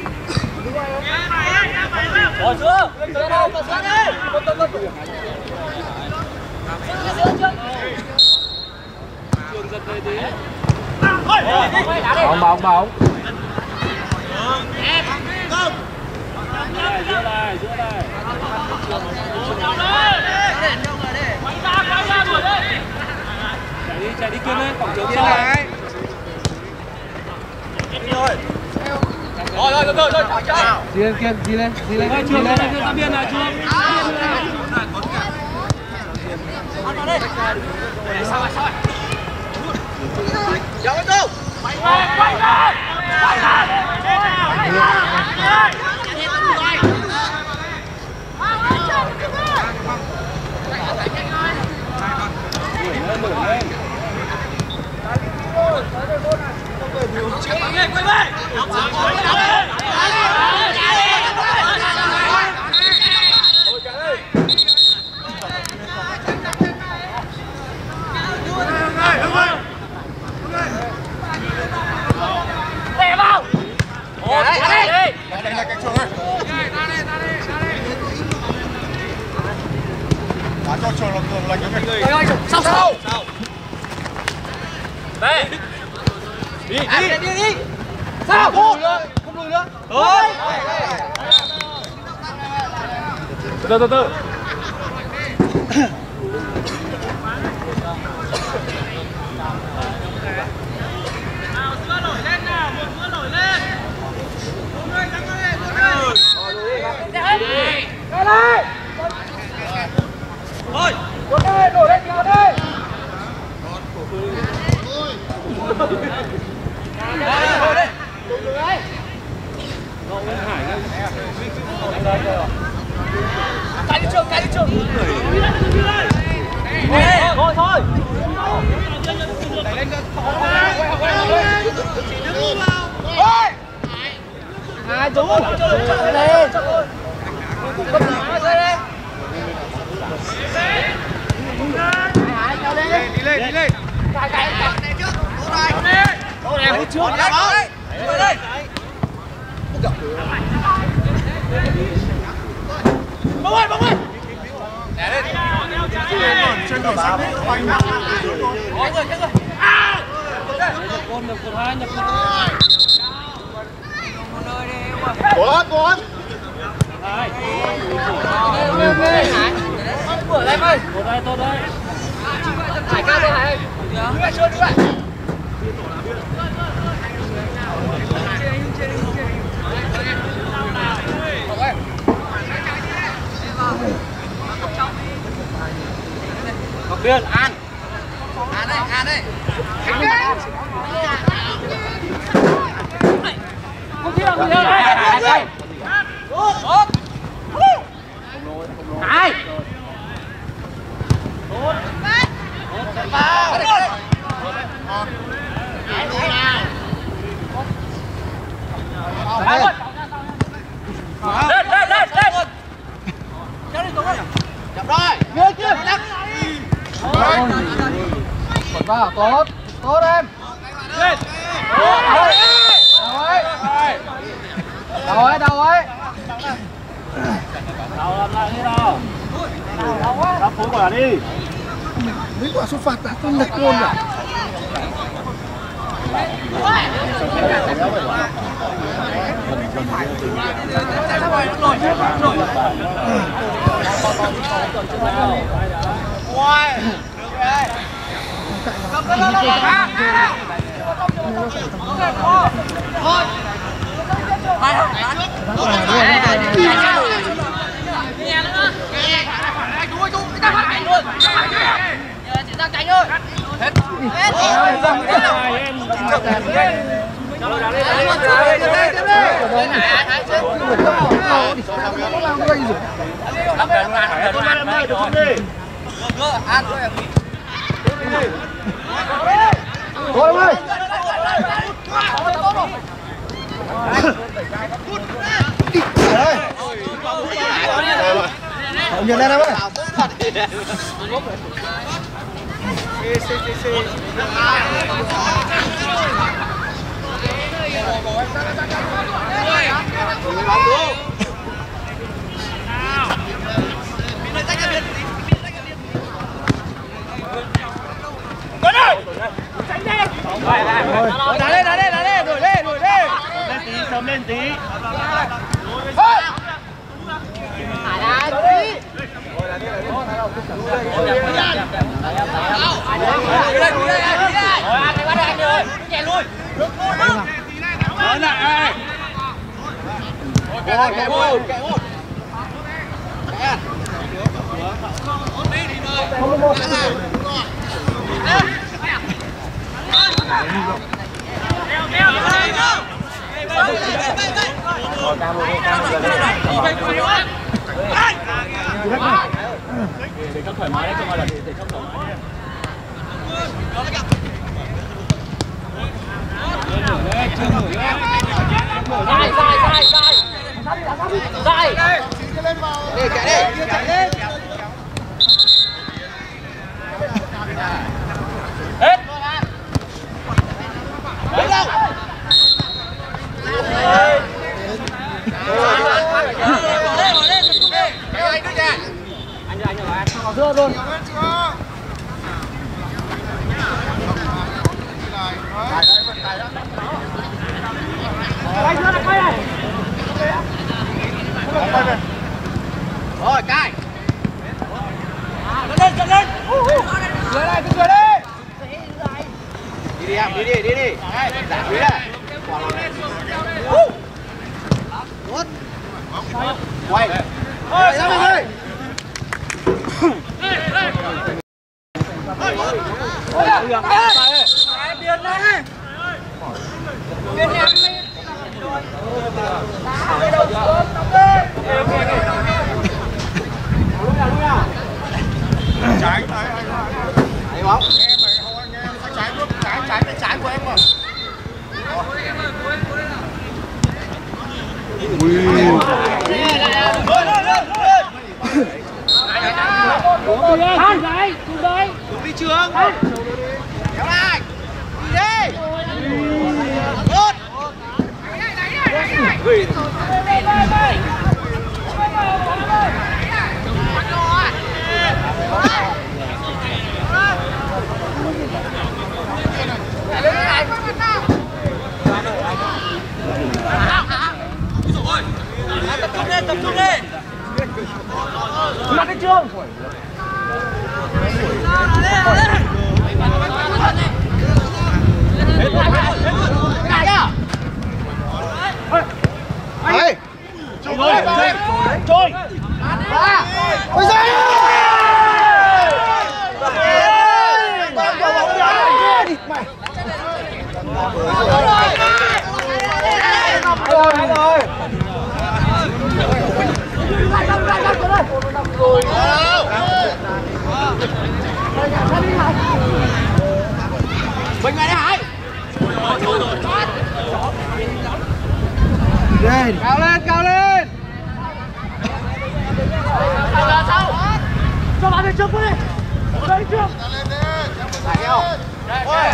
Bỏ chưa? Chưa đâu, bỏ xuống đi. Con con con. Xuống đi, xuống trước. bóng bóng bóng giữa đây giữa đây chạy đi chạy đi kia lên cổng trống sau rồi rồi rồi rồi rồi đi lên kia đi lên đi lên chưa lên chưa ra biên là chưa sao rồi sao rồi dẫn cái tu quay về quay về quay về cho trường lực cường là những người sau sau đây đi đi đi đi sao không lùi nữa không lùi nữa thôi từ từ từ thôi ok nổi lên kéo đây thôi đấy cái đi trường cái đi trường thôi thôi đẩy lên thôi hai chú lên đi lên đi lên cái cái cái trước đồ này đồ này hút trước đấy rồi đây bóng ơi bóng ơi để lên trên đường xanh quanh rồi rồi rồi con được một hai nhập bốn bốn hai mở lên ơi tốt đây tốt đây Hải ca đây Hải đứng lại chưa đứng lại Ngọc Biên An An đây An đây không thi đâu không thi đâu đây tốt tốt hai tốt vào lên lên lên lên kéo đi Tùng ơi chậm rồi người kia đắc bật vào tốt tốt em lên đầu ấy đầu ấy đầu làm lại đi nào đắp phối quả đi mấy quả số phạt đã con lực luôn rồi thôi ơi Ông nhìn lên em ơi Tuấn ơi! kẹo ôi kẹo ôi để cho thoải mái đấy, cho mà là để để cho thoải mái. Dài dài dài dài. Dài. Đi chạy đi, chạy đi. Hết. Đi đâu? Dưa luôn. Rồi cai. Lên lên lên. Dưới đây, dưới đây. Đi đi em, đi đi, đi đi. Giảm dưới đây. Quay. Ôi, sao mày ơi? Ôi, em điên đấy. Điên em đi. Cái đầu xuống, đóng lên. Trái tay anh ạ. Thấy bóng. Em phải không anh em trái trái bước trái trái tay trái của em mà. Thang đấy, xuống đây. Đúng đi trường. Kéo lại. Đi đi. Tốt. Gửi. Tập trung lên, tập trung lên. Mặt cái trường. Đây. Trôi, trôi, trôi. Ba. Ôi giời ơi. Con vào bóng ra. Mày. Rồi rồi. Mình này Hải. Lên, cao lên, cao lên. Cho bạn lên trước đi. Lên trước. Lại kêu. Ôi.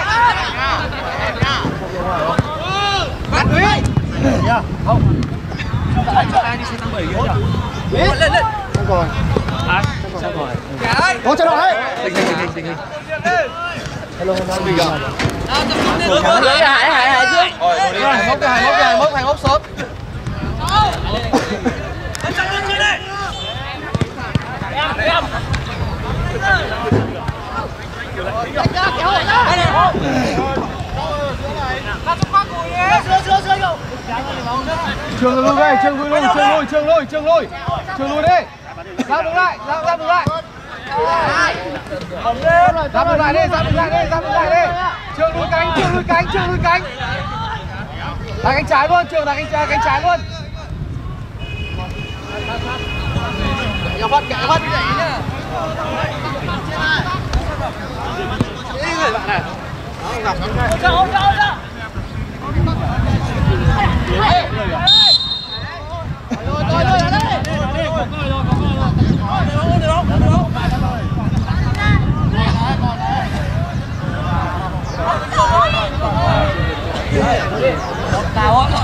Bắt Huy. Nha, không. Cho ai đi xe năm bảy kia nhỉ? Lên lên lên. Xong rồi. Ai? Xong rồi. Kìa ơi. Có cho đội đấy. Tình tình tình tình tình. Hello, hello. Mình gặp. Hải Hải Hải trước. Rồi, Hải mốc, Hải mốc, Hải mốc, Hải mốc sớm. Lên chân lên trên đây. Em, em. Trường lui đây, trường lui lui, trường lui, trường lui, trường lui. Trường lui đi. Ra đứng lại, ra ra đứng lại. Ra đứng lại đi, ra đứng lại đi, ra đứng lại đi. Trường lui cánh, trường lui cánh, trường lui cánh. Đá cánh trái luôn, trường đá cánh trái, cánh trái luôn. Kẹo phát, kẹo phát. Đi người bạn này. Đó, gặp. Hỗ trợ, hỗ trợ, hỗ trợ. Rồi, rồi, rồi, ở đây. Nào á.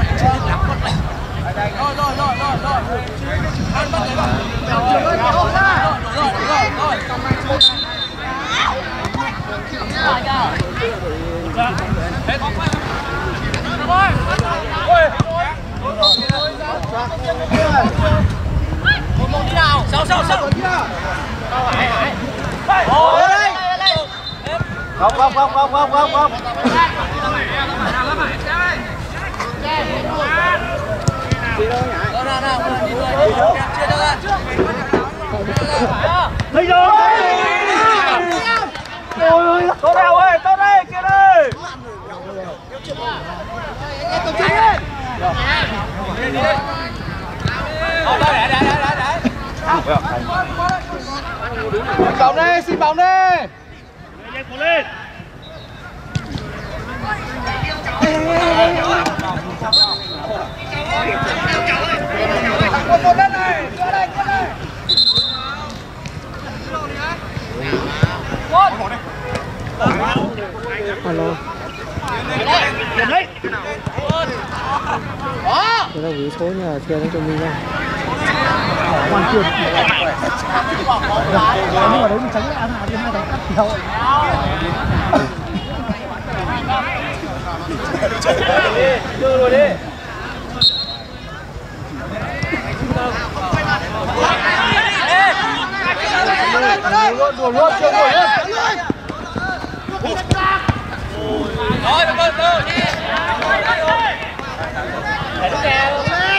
Rồi, rồi, rồi, rồi, rồi. Ăn bắt lấy bạn. Rồi, rồi, rồi, rồi, rồi. Hết. Một một đi nào. Sao sao sao. không không không không không không không đi rồi ôi tốt nào ơi tốt đây kia đây xin bóng đi xin bóng đi alo đây là ví số nhà kia nó cho mình ra hoàn tiền nhưng mà đấy mình tránh lại ăn hạt đi hai thằng cắt theo đưa rồi đi luôn đùa luôn chưa đùa luôn rồi từ từ đi để nó kè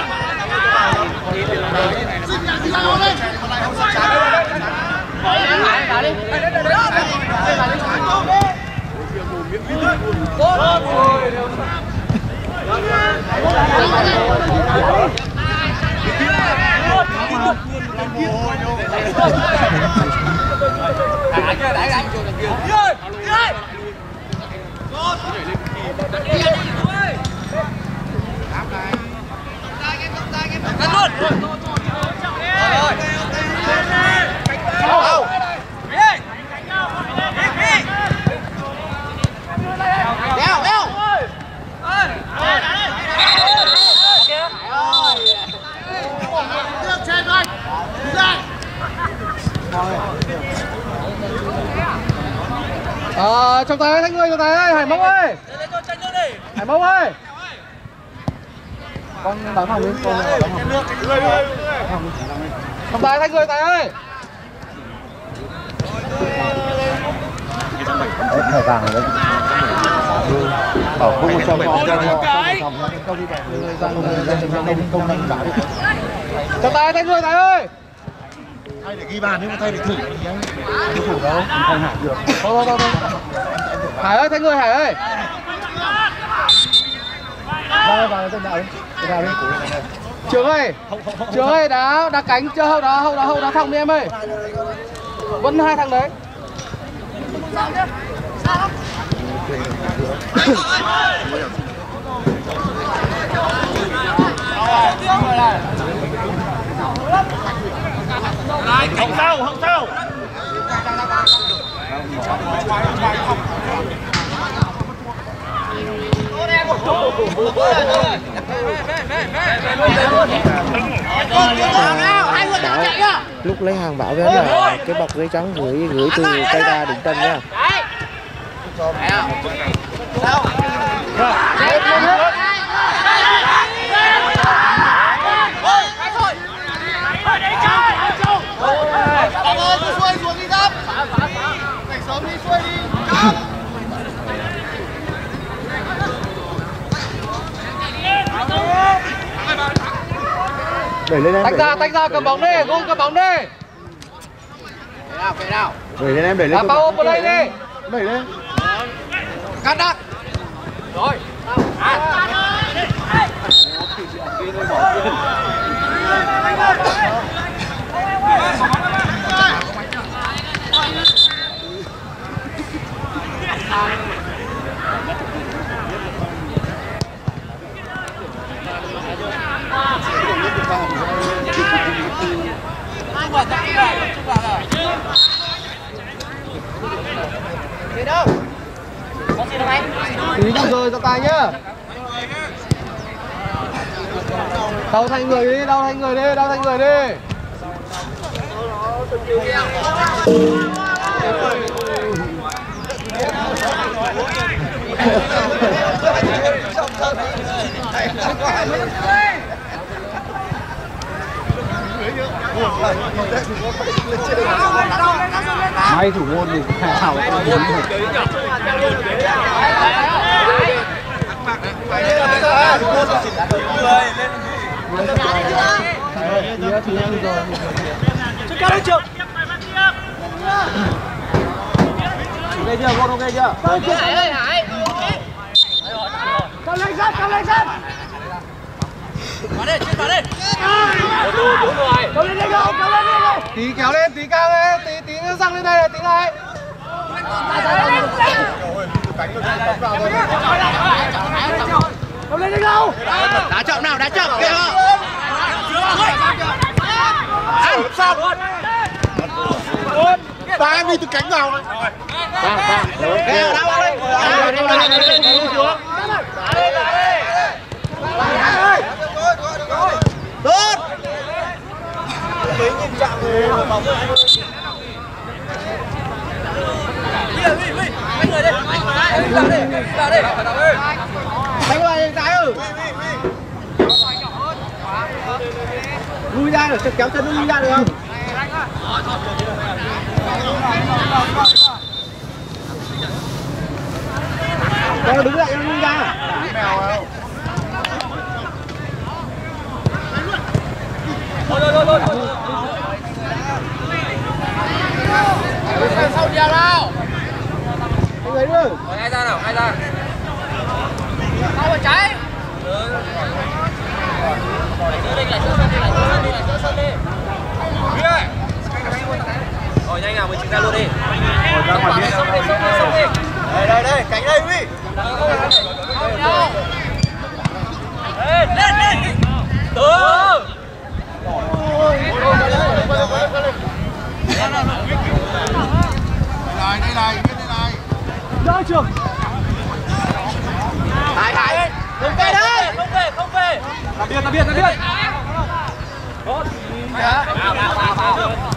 Ờ, trong tay thanh người trong tay ơi, Hải Mông ơi. Hải Mông ơi. Con đón phòng đi, con đón phòng. Trong tay thanh người tay ơi. đấy thẻ vàng đấy bảo không cho họ trong tay thanh người tay ơi. thay để ghi bàn nhưng mà thay để thử không thủ đâu không Hải được Thôi thôi thôi Hải ơi thanh người Hải ơi vào vào trên nào đi vào đi Trường ơi Trường ơi đá đá cánh chưa hậu đá hậu đá hậu đá thòng đi em ơi vẫn hai thằng đấy Hậu sau, hậu sau. lúc lấy hàng bảo với là cái bọc giấy trắng gửi gửi từ cây đa đến Tân nha. đẩy lên em tách ra tách ra cầm bóng đi gôn cầm bóng đi đẩy lên em đẩy lên làm bao ôm vào đây đi đẩy lên cắt đắt rồi đi đâu có gì đâu anh tí nữa rồi ra tay nhá đau thành người đi đau thành người đi đau thành người đi May thủ môn thì hảo Chưa cao lên trường. Ok chưa? Con ok chưa? Hải ơi, Hải. Cao lên sát, cao lên sát. Vào đây, trên vào đây. Cao lên lên không? Cao lên lên không? Tí kéo lên, tí cao lên, tí tí nó răng lên đây này, tí này. Cao lên lên không? Đá chậm nào, đá chậm kìa. Sao luôn? Ba em đi từ cánh vào. Ba ba. Kéo đá vào đây. Tốt. Mấy nhìn chạm về bóng. Huy ơi, Huy, Huy, mấy người đây. Vào đây, vào đây, vào đây. Đánh vào trái ừ. Lui ra được, kéo chân lui ra được không? Đó, đứng lại cho lui ra. Thôi, thôi, thôi, thôi. Sau đèo nào. Anh ấy nữa. Rồi, ai ra nào, ai ra. Sau rồi trái. Rồi nhanh nào, mình chỉnh ra luôn đi. Rồi ra ngoài Xong đi, xong đi, xong đi. Đây đây đây, cánh đây Huy. Lên, lên, lên. Từ. Đây này, đây này, đây này. Đỡ trường. Hải, Hải. Không về đấy. Không về, không về. Tạm biệt, tạm biệt, tạm biệt. Tốt. Dạ. Vào, vào, vào, vào.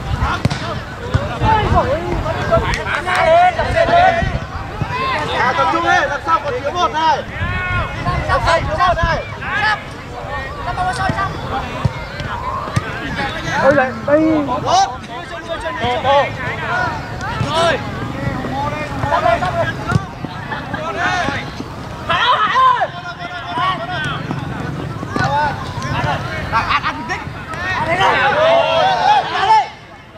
À, tập trung lên, đằng sau còn thiếu một này. Đằng sau thiếu một này. Ôi đây, đây. Tốt. Tô, tô. Rồi. Hải ơi, Hải ơi. Ăn, ăn, ăn tích. Ăn đấy rồi. Ăn đi.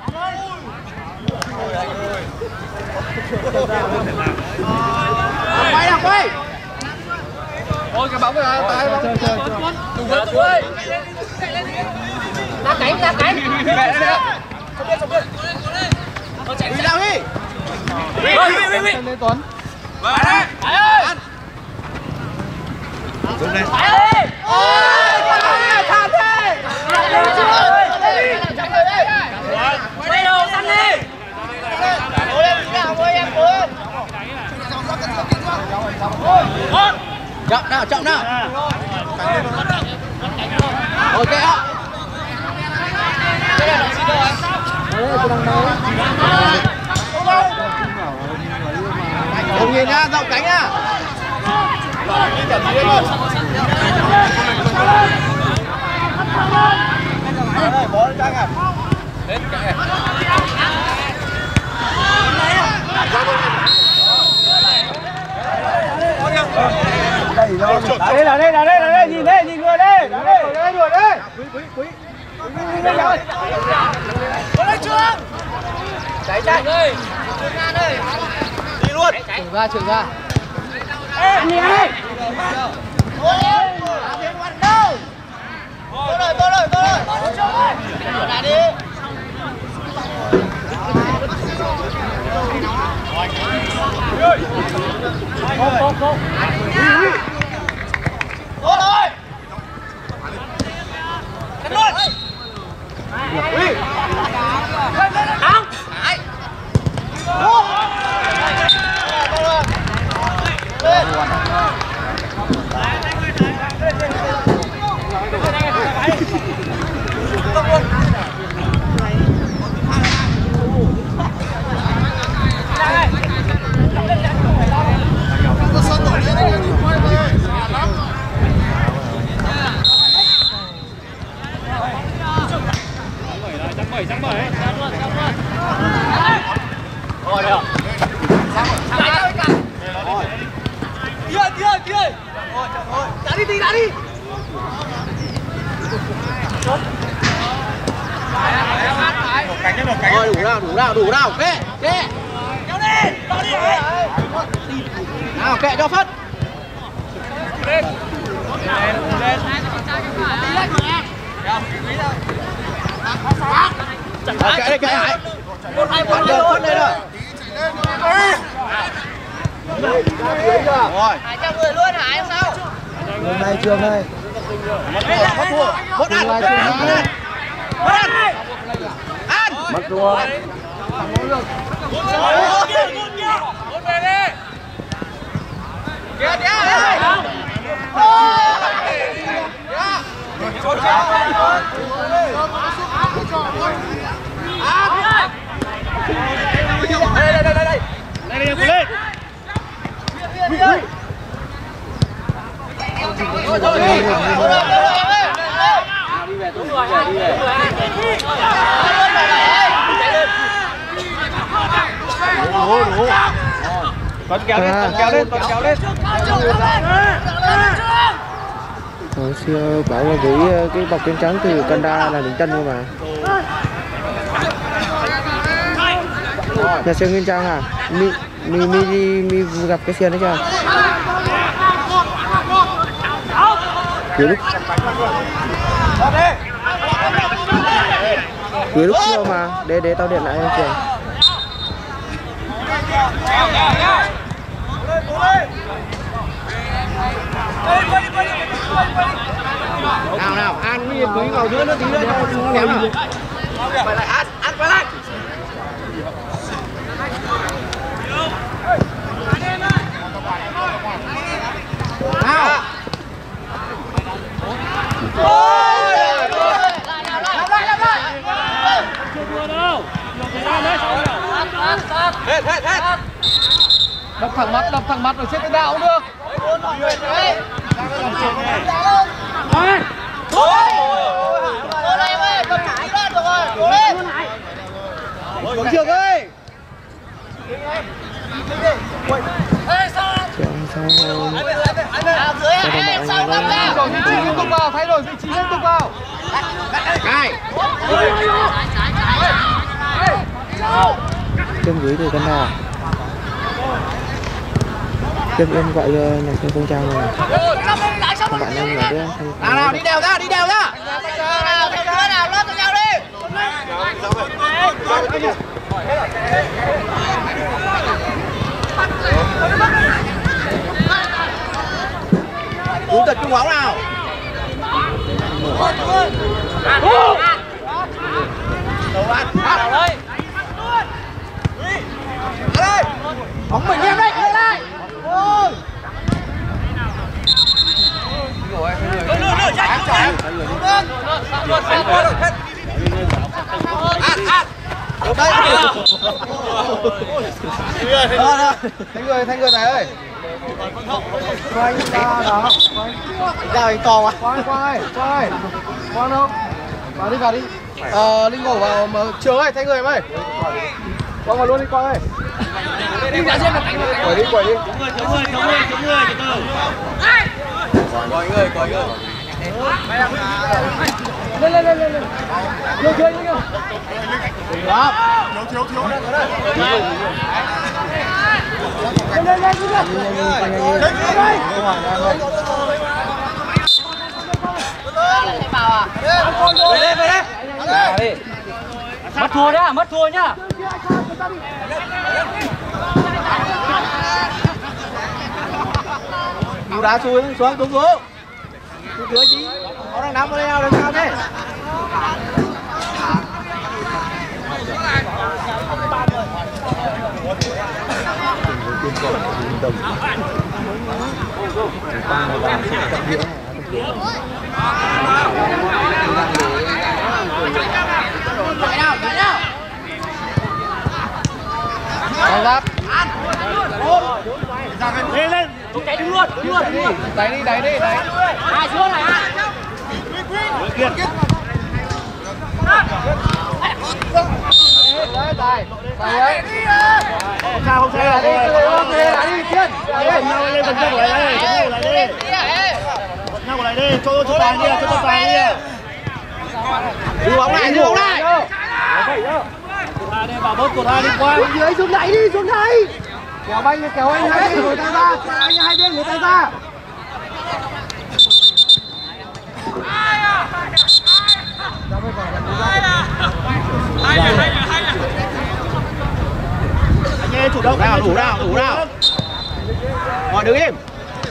Quay nào, quay. Ôi cái bóng này là tay bóng. Tùng ơi, Tùng ơi. Đá cánh, đá cánh. Mẹ đây đây. Xong đi, xong đi. Thôi chạy Huy nào Huy. Huy, Huy, Huy. Lên Tuấn. Vào đây. Hải ơi. Xuống đây. Hải ơi. Ôi, thả thế. Quay đây đâu, săn đi. Cố lên, nào ơi em cố lên. Chậm nào, chậm nào. Ok ạ. Không nhìn nhá, rộng cánh nhá. Bó lên à. Đến cái. Đây là đây là đây là đây, nhìn đây, nhìn người đây. Đây, đây đuổi đây. Quý quý quý. Đi lên. Có lên chưa? Chạy chạy. Đây. Đi luôn. Trường ra, trường ra. Ê, nhìn đây. Ôi, đến quạt đâu. Tôi rồi, tôi rồi, tôi rồi. Lại đi. Không, không, không. Tốt rồi. Cắt luôn. Huy. Thắng. Hải. bảy sang bảy. Rồi đây ạ. Đi ơi, đi ơi, đi ơi. Đá đi, tí, đá đi. Rồi đủ nào, đủ nào, đủ nào, kệ, kệ. Kéo đi, đá đi. Nào, kệ cho Phất. Lên. Lên. Tí lên của em. Rồi, kệ đây, kệ Hải. Một hai bốn Được, Phất đây rồi. Rồi. Hải cho người luôn, Hải sao? Trường này, trường này. Phất thua. Phất ăn. Phất ăn. Ăn. Mất thua. Một về đi. Kìa, kìa. Đây, đây, đây, đây. Đây đây lên. Con kéo lên, con kéo lên, con kéo lên. Hồi xưa bảo là gửi cái bọc kem trắng từ Canada là đến Tân thôi mà. Nhà xe Nguyên Trang à? Mi mi mi đi mi gặp cái xe đấy chưa? Cuối lúc Cuối lúc chưa mà, để để tao điện lại em trường. Nào nào, An Nguyên túi vào giữa nữa tí nữa cho kém nào. Phải lại An, An phải lại. Nào. Ôi! Làm lại, làm lại. Chưa thua đâu. Nhiều thời gian đấy sao nào. Hết, hết, hết. Đập thẳng mặt, đập thẳng mặt rồi xếp cái đạo cũng được. Thôi. Đổ lên ơi, cầm Hải lên được rồi. Đổ lên. Xuống trường ơi. Ê sao? Trường sao? Nào dưới em sao cầm lên. Đổi vị trí liên tục vào, thay đổi vị trí liên tục vào. Hai. Kem gửi từ Canada. Kem em gọi cho nhà xe Phương Trang rồi. Các bạn em gọi đấy. Nào nào, đi đều ra, đi đều ra. Nào, theo đứa nào lớp với nhau đi. Cú tật trung bóng nào. Đầu ăn. Nào đây. Đây. Bóng mình em đây, lên lại. Ôi. Rồi, rồi. Lừa lừa chạy chạy. Luôn sang luôn. Ăn, ăn. Đâu đây. Ờ, Thanh người, Thanh người này ơi. Quanh ra đó. Ra anh to quá. Quanh, quanh, quanh. Quanh đâu? Vào đi, vào đi. Ờ, Linh Ngổ vào mà trường ơi, Thanh người em ơi. Quang vào luôn đi, Quang ơi. Đi ra trên mặt anh. Quẩy đi, quẩy đi. Chống người, chống người, chống người, chống người, từ từ. Quẩy người, quẩy người. Lên lên lên lên lên. Vô chơi đi không? Đó. Thiếu, thiếu, thiếu. Lên lên lên lên. Thầy bảo à? Về đây, về đây. Mất thua nhá, mất thua nhá. Đủ đá xuống, xuống, xuống xuống. Xuống dưới chứ. Nó đang nắm vào đây nào, làm sao thế? Chạy nào, chạy nào. Rồi giáp. Lên lên, chạy đứng luôn, đứng luôn. Đẩy đi, đẩy đi, đẩy. Ai xuống này à? tài tài ấy Không sao, không sao. đi đi đi đi Kiên Vận nhau lên, vận nhau lại đây, vận nhau lại đi. Vận nhau lại đi, cho cho tài đi, cho cho tài đi. Đưa bóng này, đưa bóng này. Đây bảo bớt cột hai đi qua. Xuống dưới, xuống đẩy đi, xuống đẩy. Kéo anh, kéo anh hai bên người ta ra, kéo anh hai bên người ta ra. Anh ơi, chủ động. Nào, đủ nào, đủ nào. Rồi đứng im.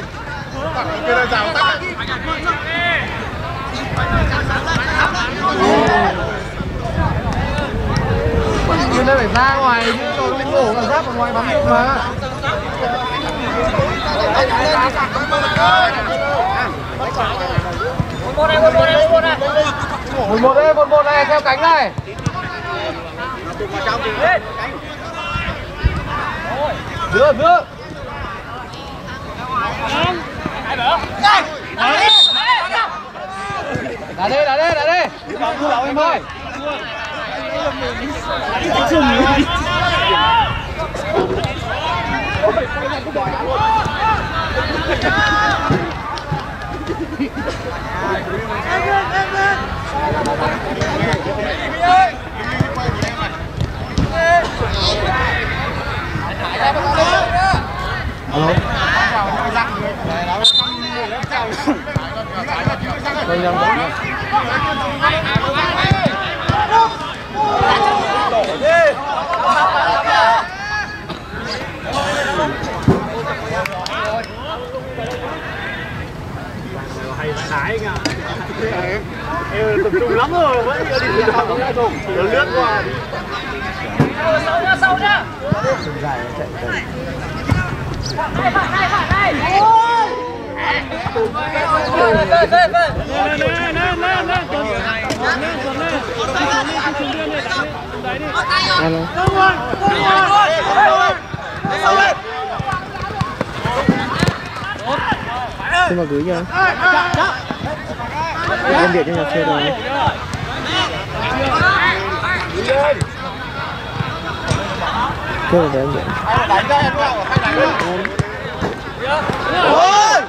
Như đây phải ra ngoài chứ rồi nó ngủ cả giáp ở ngoài bắn được mà. Một này, một một này, một một này. Một một đây, một một này theo cánh này. Đưa, đưa. Đá đi, đá đi, đá đi. Đưa bảo em ơi. Em tập trung lắm rồi, vẫn đi không ra rồi. Nó lướt qua. Sâu nha, sâu nha. Dài nó chạy tới. Đây, phạt đây, phạt đây. Ôi. Về, về, về. Lên, lên, lên, lên, lên. Tuần lên, tuần lên. Tuần lên, tuần lên, đi, đẩy đi. Alo. Đúng rồi, đúng rồi. Sâu lên. Xin mà gửi cho em điện cho nhà xe rồi. Thôi để em điện. Đánh ra em đâu, hay đánh đâu. Ôi!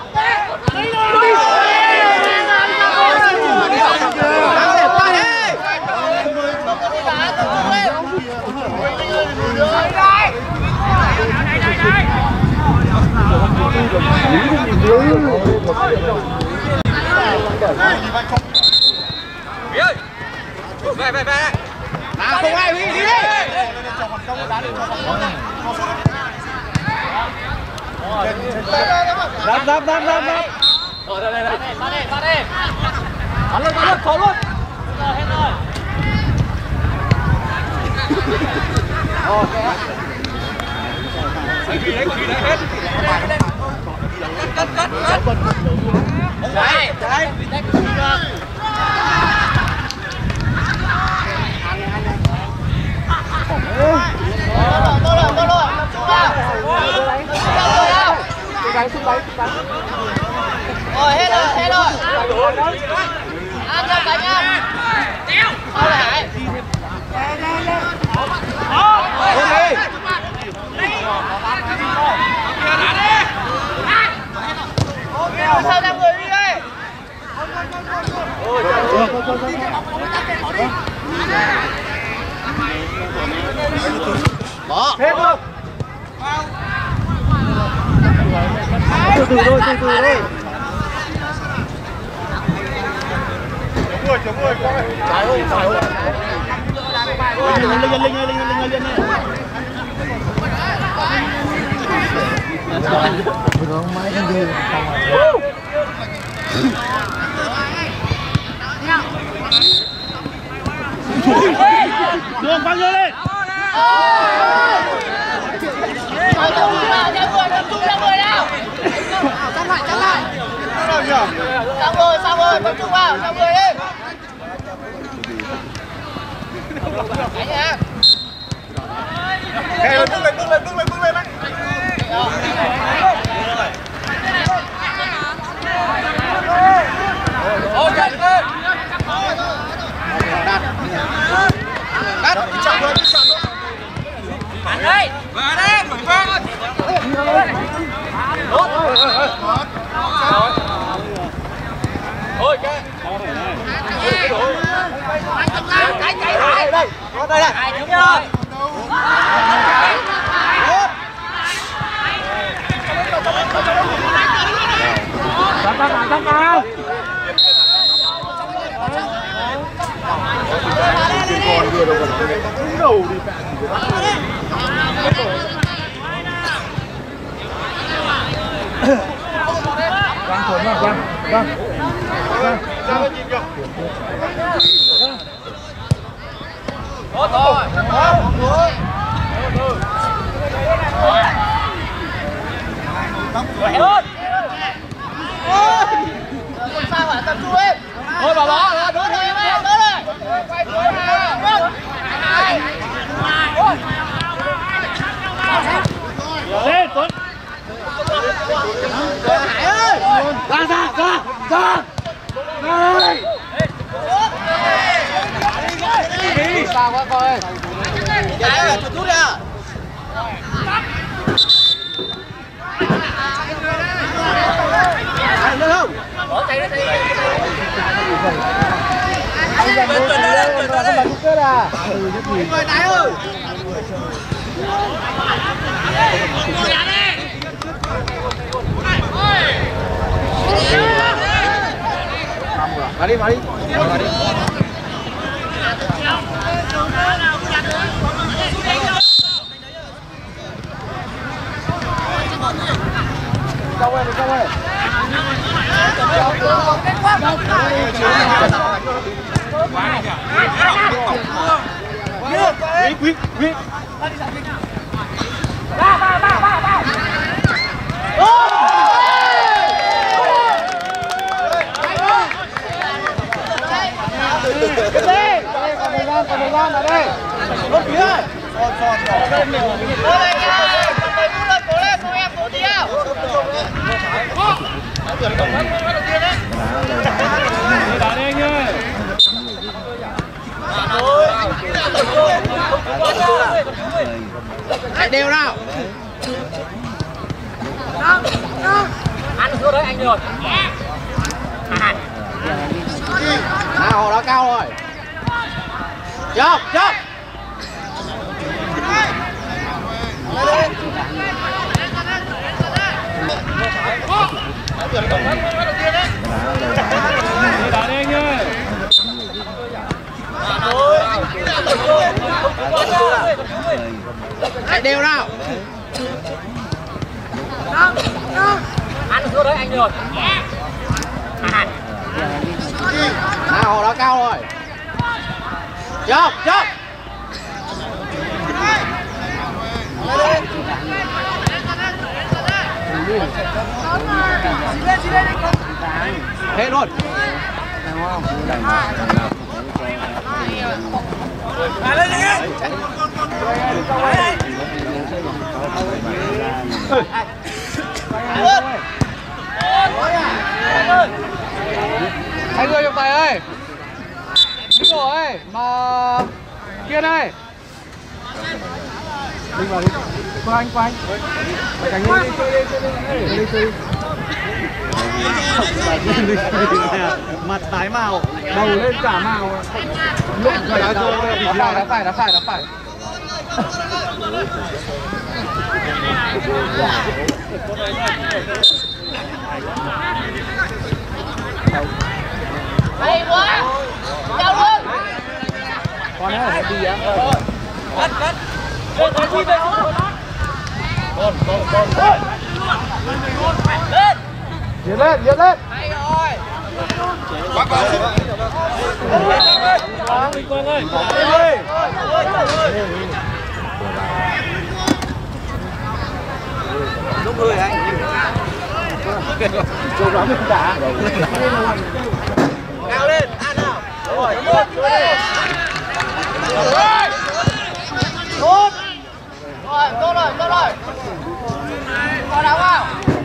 Về, về, về. Nào, không ai đi, đi đi. Đáp, đáp, đáp, đáp, đáp. Ở đây, đây, đây. Ra đây, ra đây. Bắn luôn, bắn luôn, khó luôn. Rồi, hết rồi. Ok. Cắt, cắt, cắt. Đấy, đấy. Tôi rồi, tôi rồi. Rồi, hết rồi, hết rồi. Ăn cho cánh nha. Sao lại Hải? Sao ra người đi đây? Bỏ. Hết luôn. Từ từ thôi, từ từ thôi. Chống người, chống người, coi. Trái ơi, trái ơi. Linh, linh, linh, linh, linh, linh, linh, linh. Không máy đi đi. Đường băng lên. Tập trung vào, theo người, tập trung theo người nào. Chắn lại, chắn lại. Xong rồi, xong rồi, tập trung vào, theo người đi. Đấy nha. Ê, bước lên, bước lên, bước lên, bước lên đấy. Ôi, chạy lên. Cắt. Cắt, chạm thôi, chạm thôi. Quang xuống mà Quang. Quang. Tốt rồi. Khỏe hơn. Không sao hả? Tập trung lên. Thôi bảo bỏ, đúng Tới rồi. đây, tới đây. Quay cuối nào. Lên Tuấn. Hải ơi. Ra ra ra ra. Này. Đi. Sao quá coi. Hải ơi, chút đi à. Chạy lên không? Bỏ chạy đi, chạy đi. Anh dần lên, lên, lên, lên, lên. Kết à? Người Hải ơi. Mà đi, mà đi. Mà đi. Đâu ơi, đâu ơi. Quý, quý, quý. Ba, ba, ba, ba, ba. Cái gì? Còn thời gian, còn thời gian ở đây. Lúc phía. Son, son, son. Cố lên nha. Còn mười phút lên, cố lên, cô em, cố tí nào. Đá đi anh ơi. Chạy đều nào. Ăn được đấy anh rồi. Nào, đó cao rồi. Chọc, chọc. Đá đi anh ơi. Chạy đều nào. Ăn được đấy anh rồi. Nào, đó cao rồi. Chọc, chọc. Thế luôn. Lại lên đi. Hai người trong tay ơi. Đúng rồi, mà kia đây. Đi vào đi. Qua anh, qua anh. Mày cảnh đi, chơi đi, chơi đi. Đi, chơi đi. Mặt tái màu, đầu lên cả màu. Lúc người ta đưa đá phải, đá phải, đá phải, đá phải. Hay quá. Chào luôn. Con ấy phải đi á. Cắt, cắt. Lên, lên, lên. Con, con, con. Lên. Tiến lên, tiến lên. Hay rồi. Quang vào. Quang ơi. Lúc hơi anh. Rồi lắm đã. Cao lên, ăn nào. Rồi, Tốt. tốt. Rồi, tốt rồi, tốt rồi. Vào đá vào.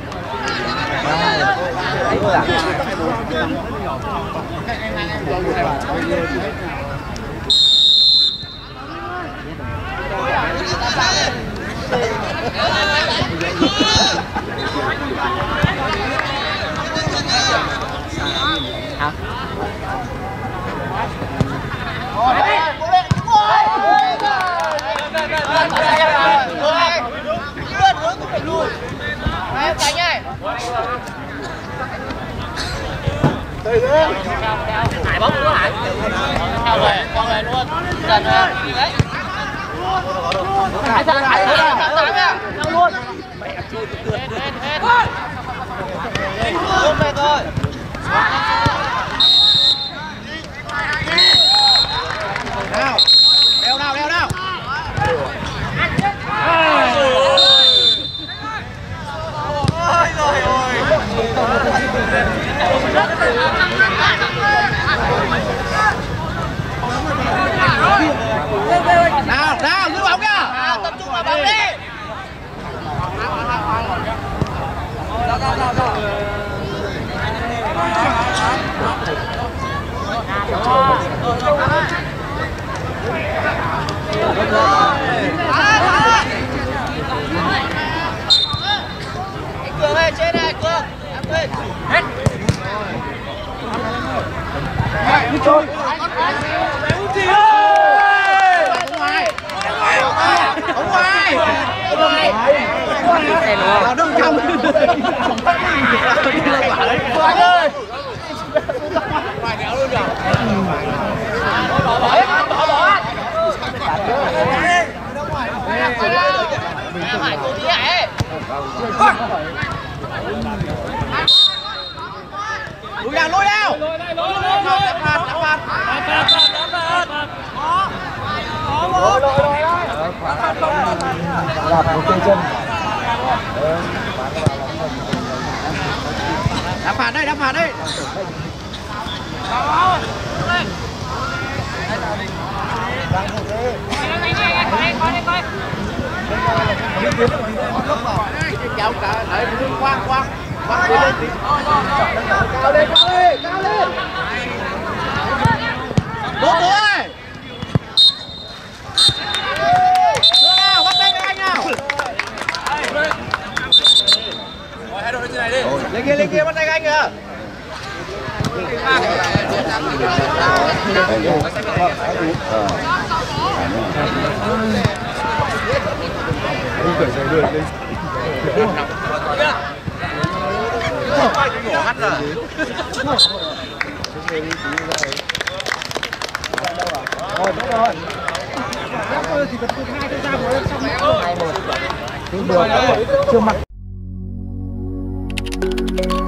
Hả? Rồi, cố lên. Rồi. Lướt, lướt cũng phải lùi. Đấy, cánh này. Hải bóng nữa Hải. theo về con về luôn dần về đấy hải thả hải thả thả thả nha theo luôn hết hết hết luôn về thôi nào leo nào leo nào ôi rồi ôi nào nào giữ bóng kìa à, tập trung vào bóng đi Cường ơi trên này Cường em quên hết trôi ông ngoài vào đông trong ngoài ơi Hải cô tí ấy lùi nào lùi nào đập phạt đập phạt đạp một cây chân đập phạt đây đập phạt đây kéo cả đấy quang quang quang lên cao lên cao lên cao lên tốt rồi đưa nào bắt tay với anh nào hai đội như này đi lên kia lên kia bắt tay với anh kìa ngủ mắt rồi rồi tốt rồi thì cần từ hai tới ra rồi xong hai một chưa mặc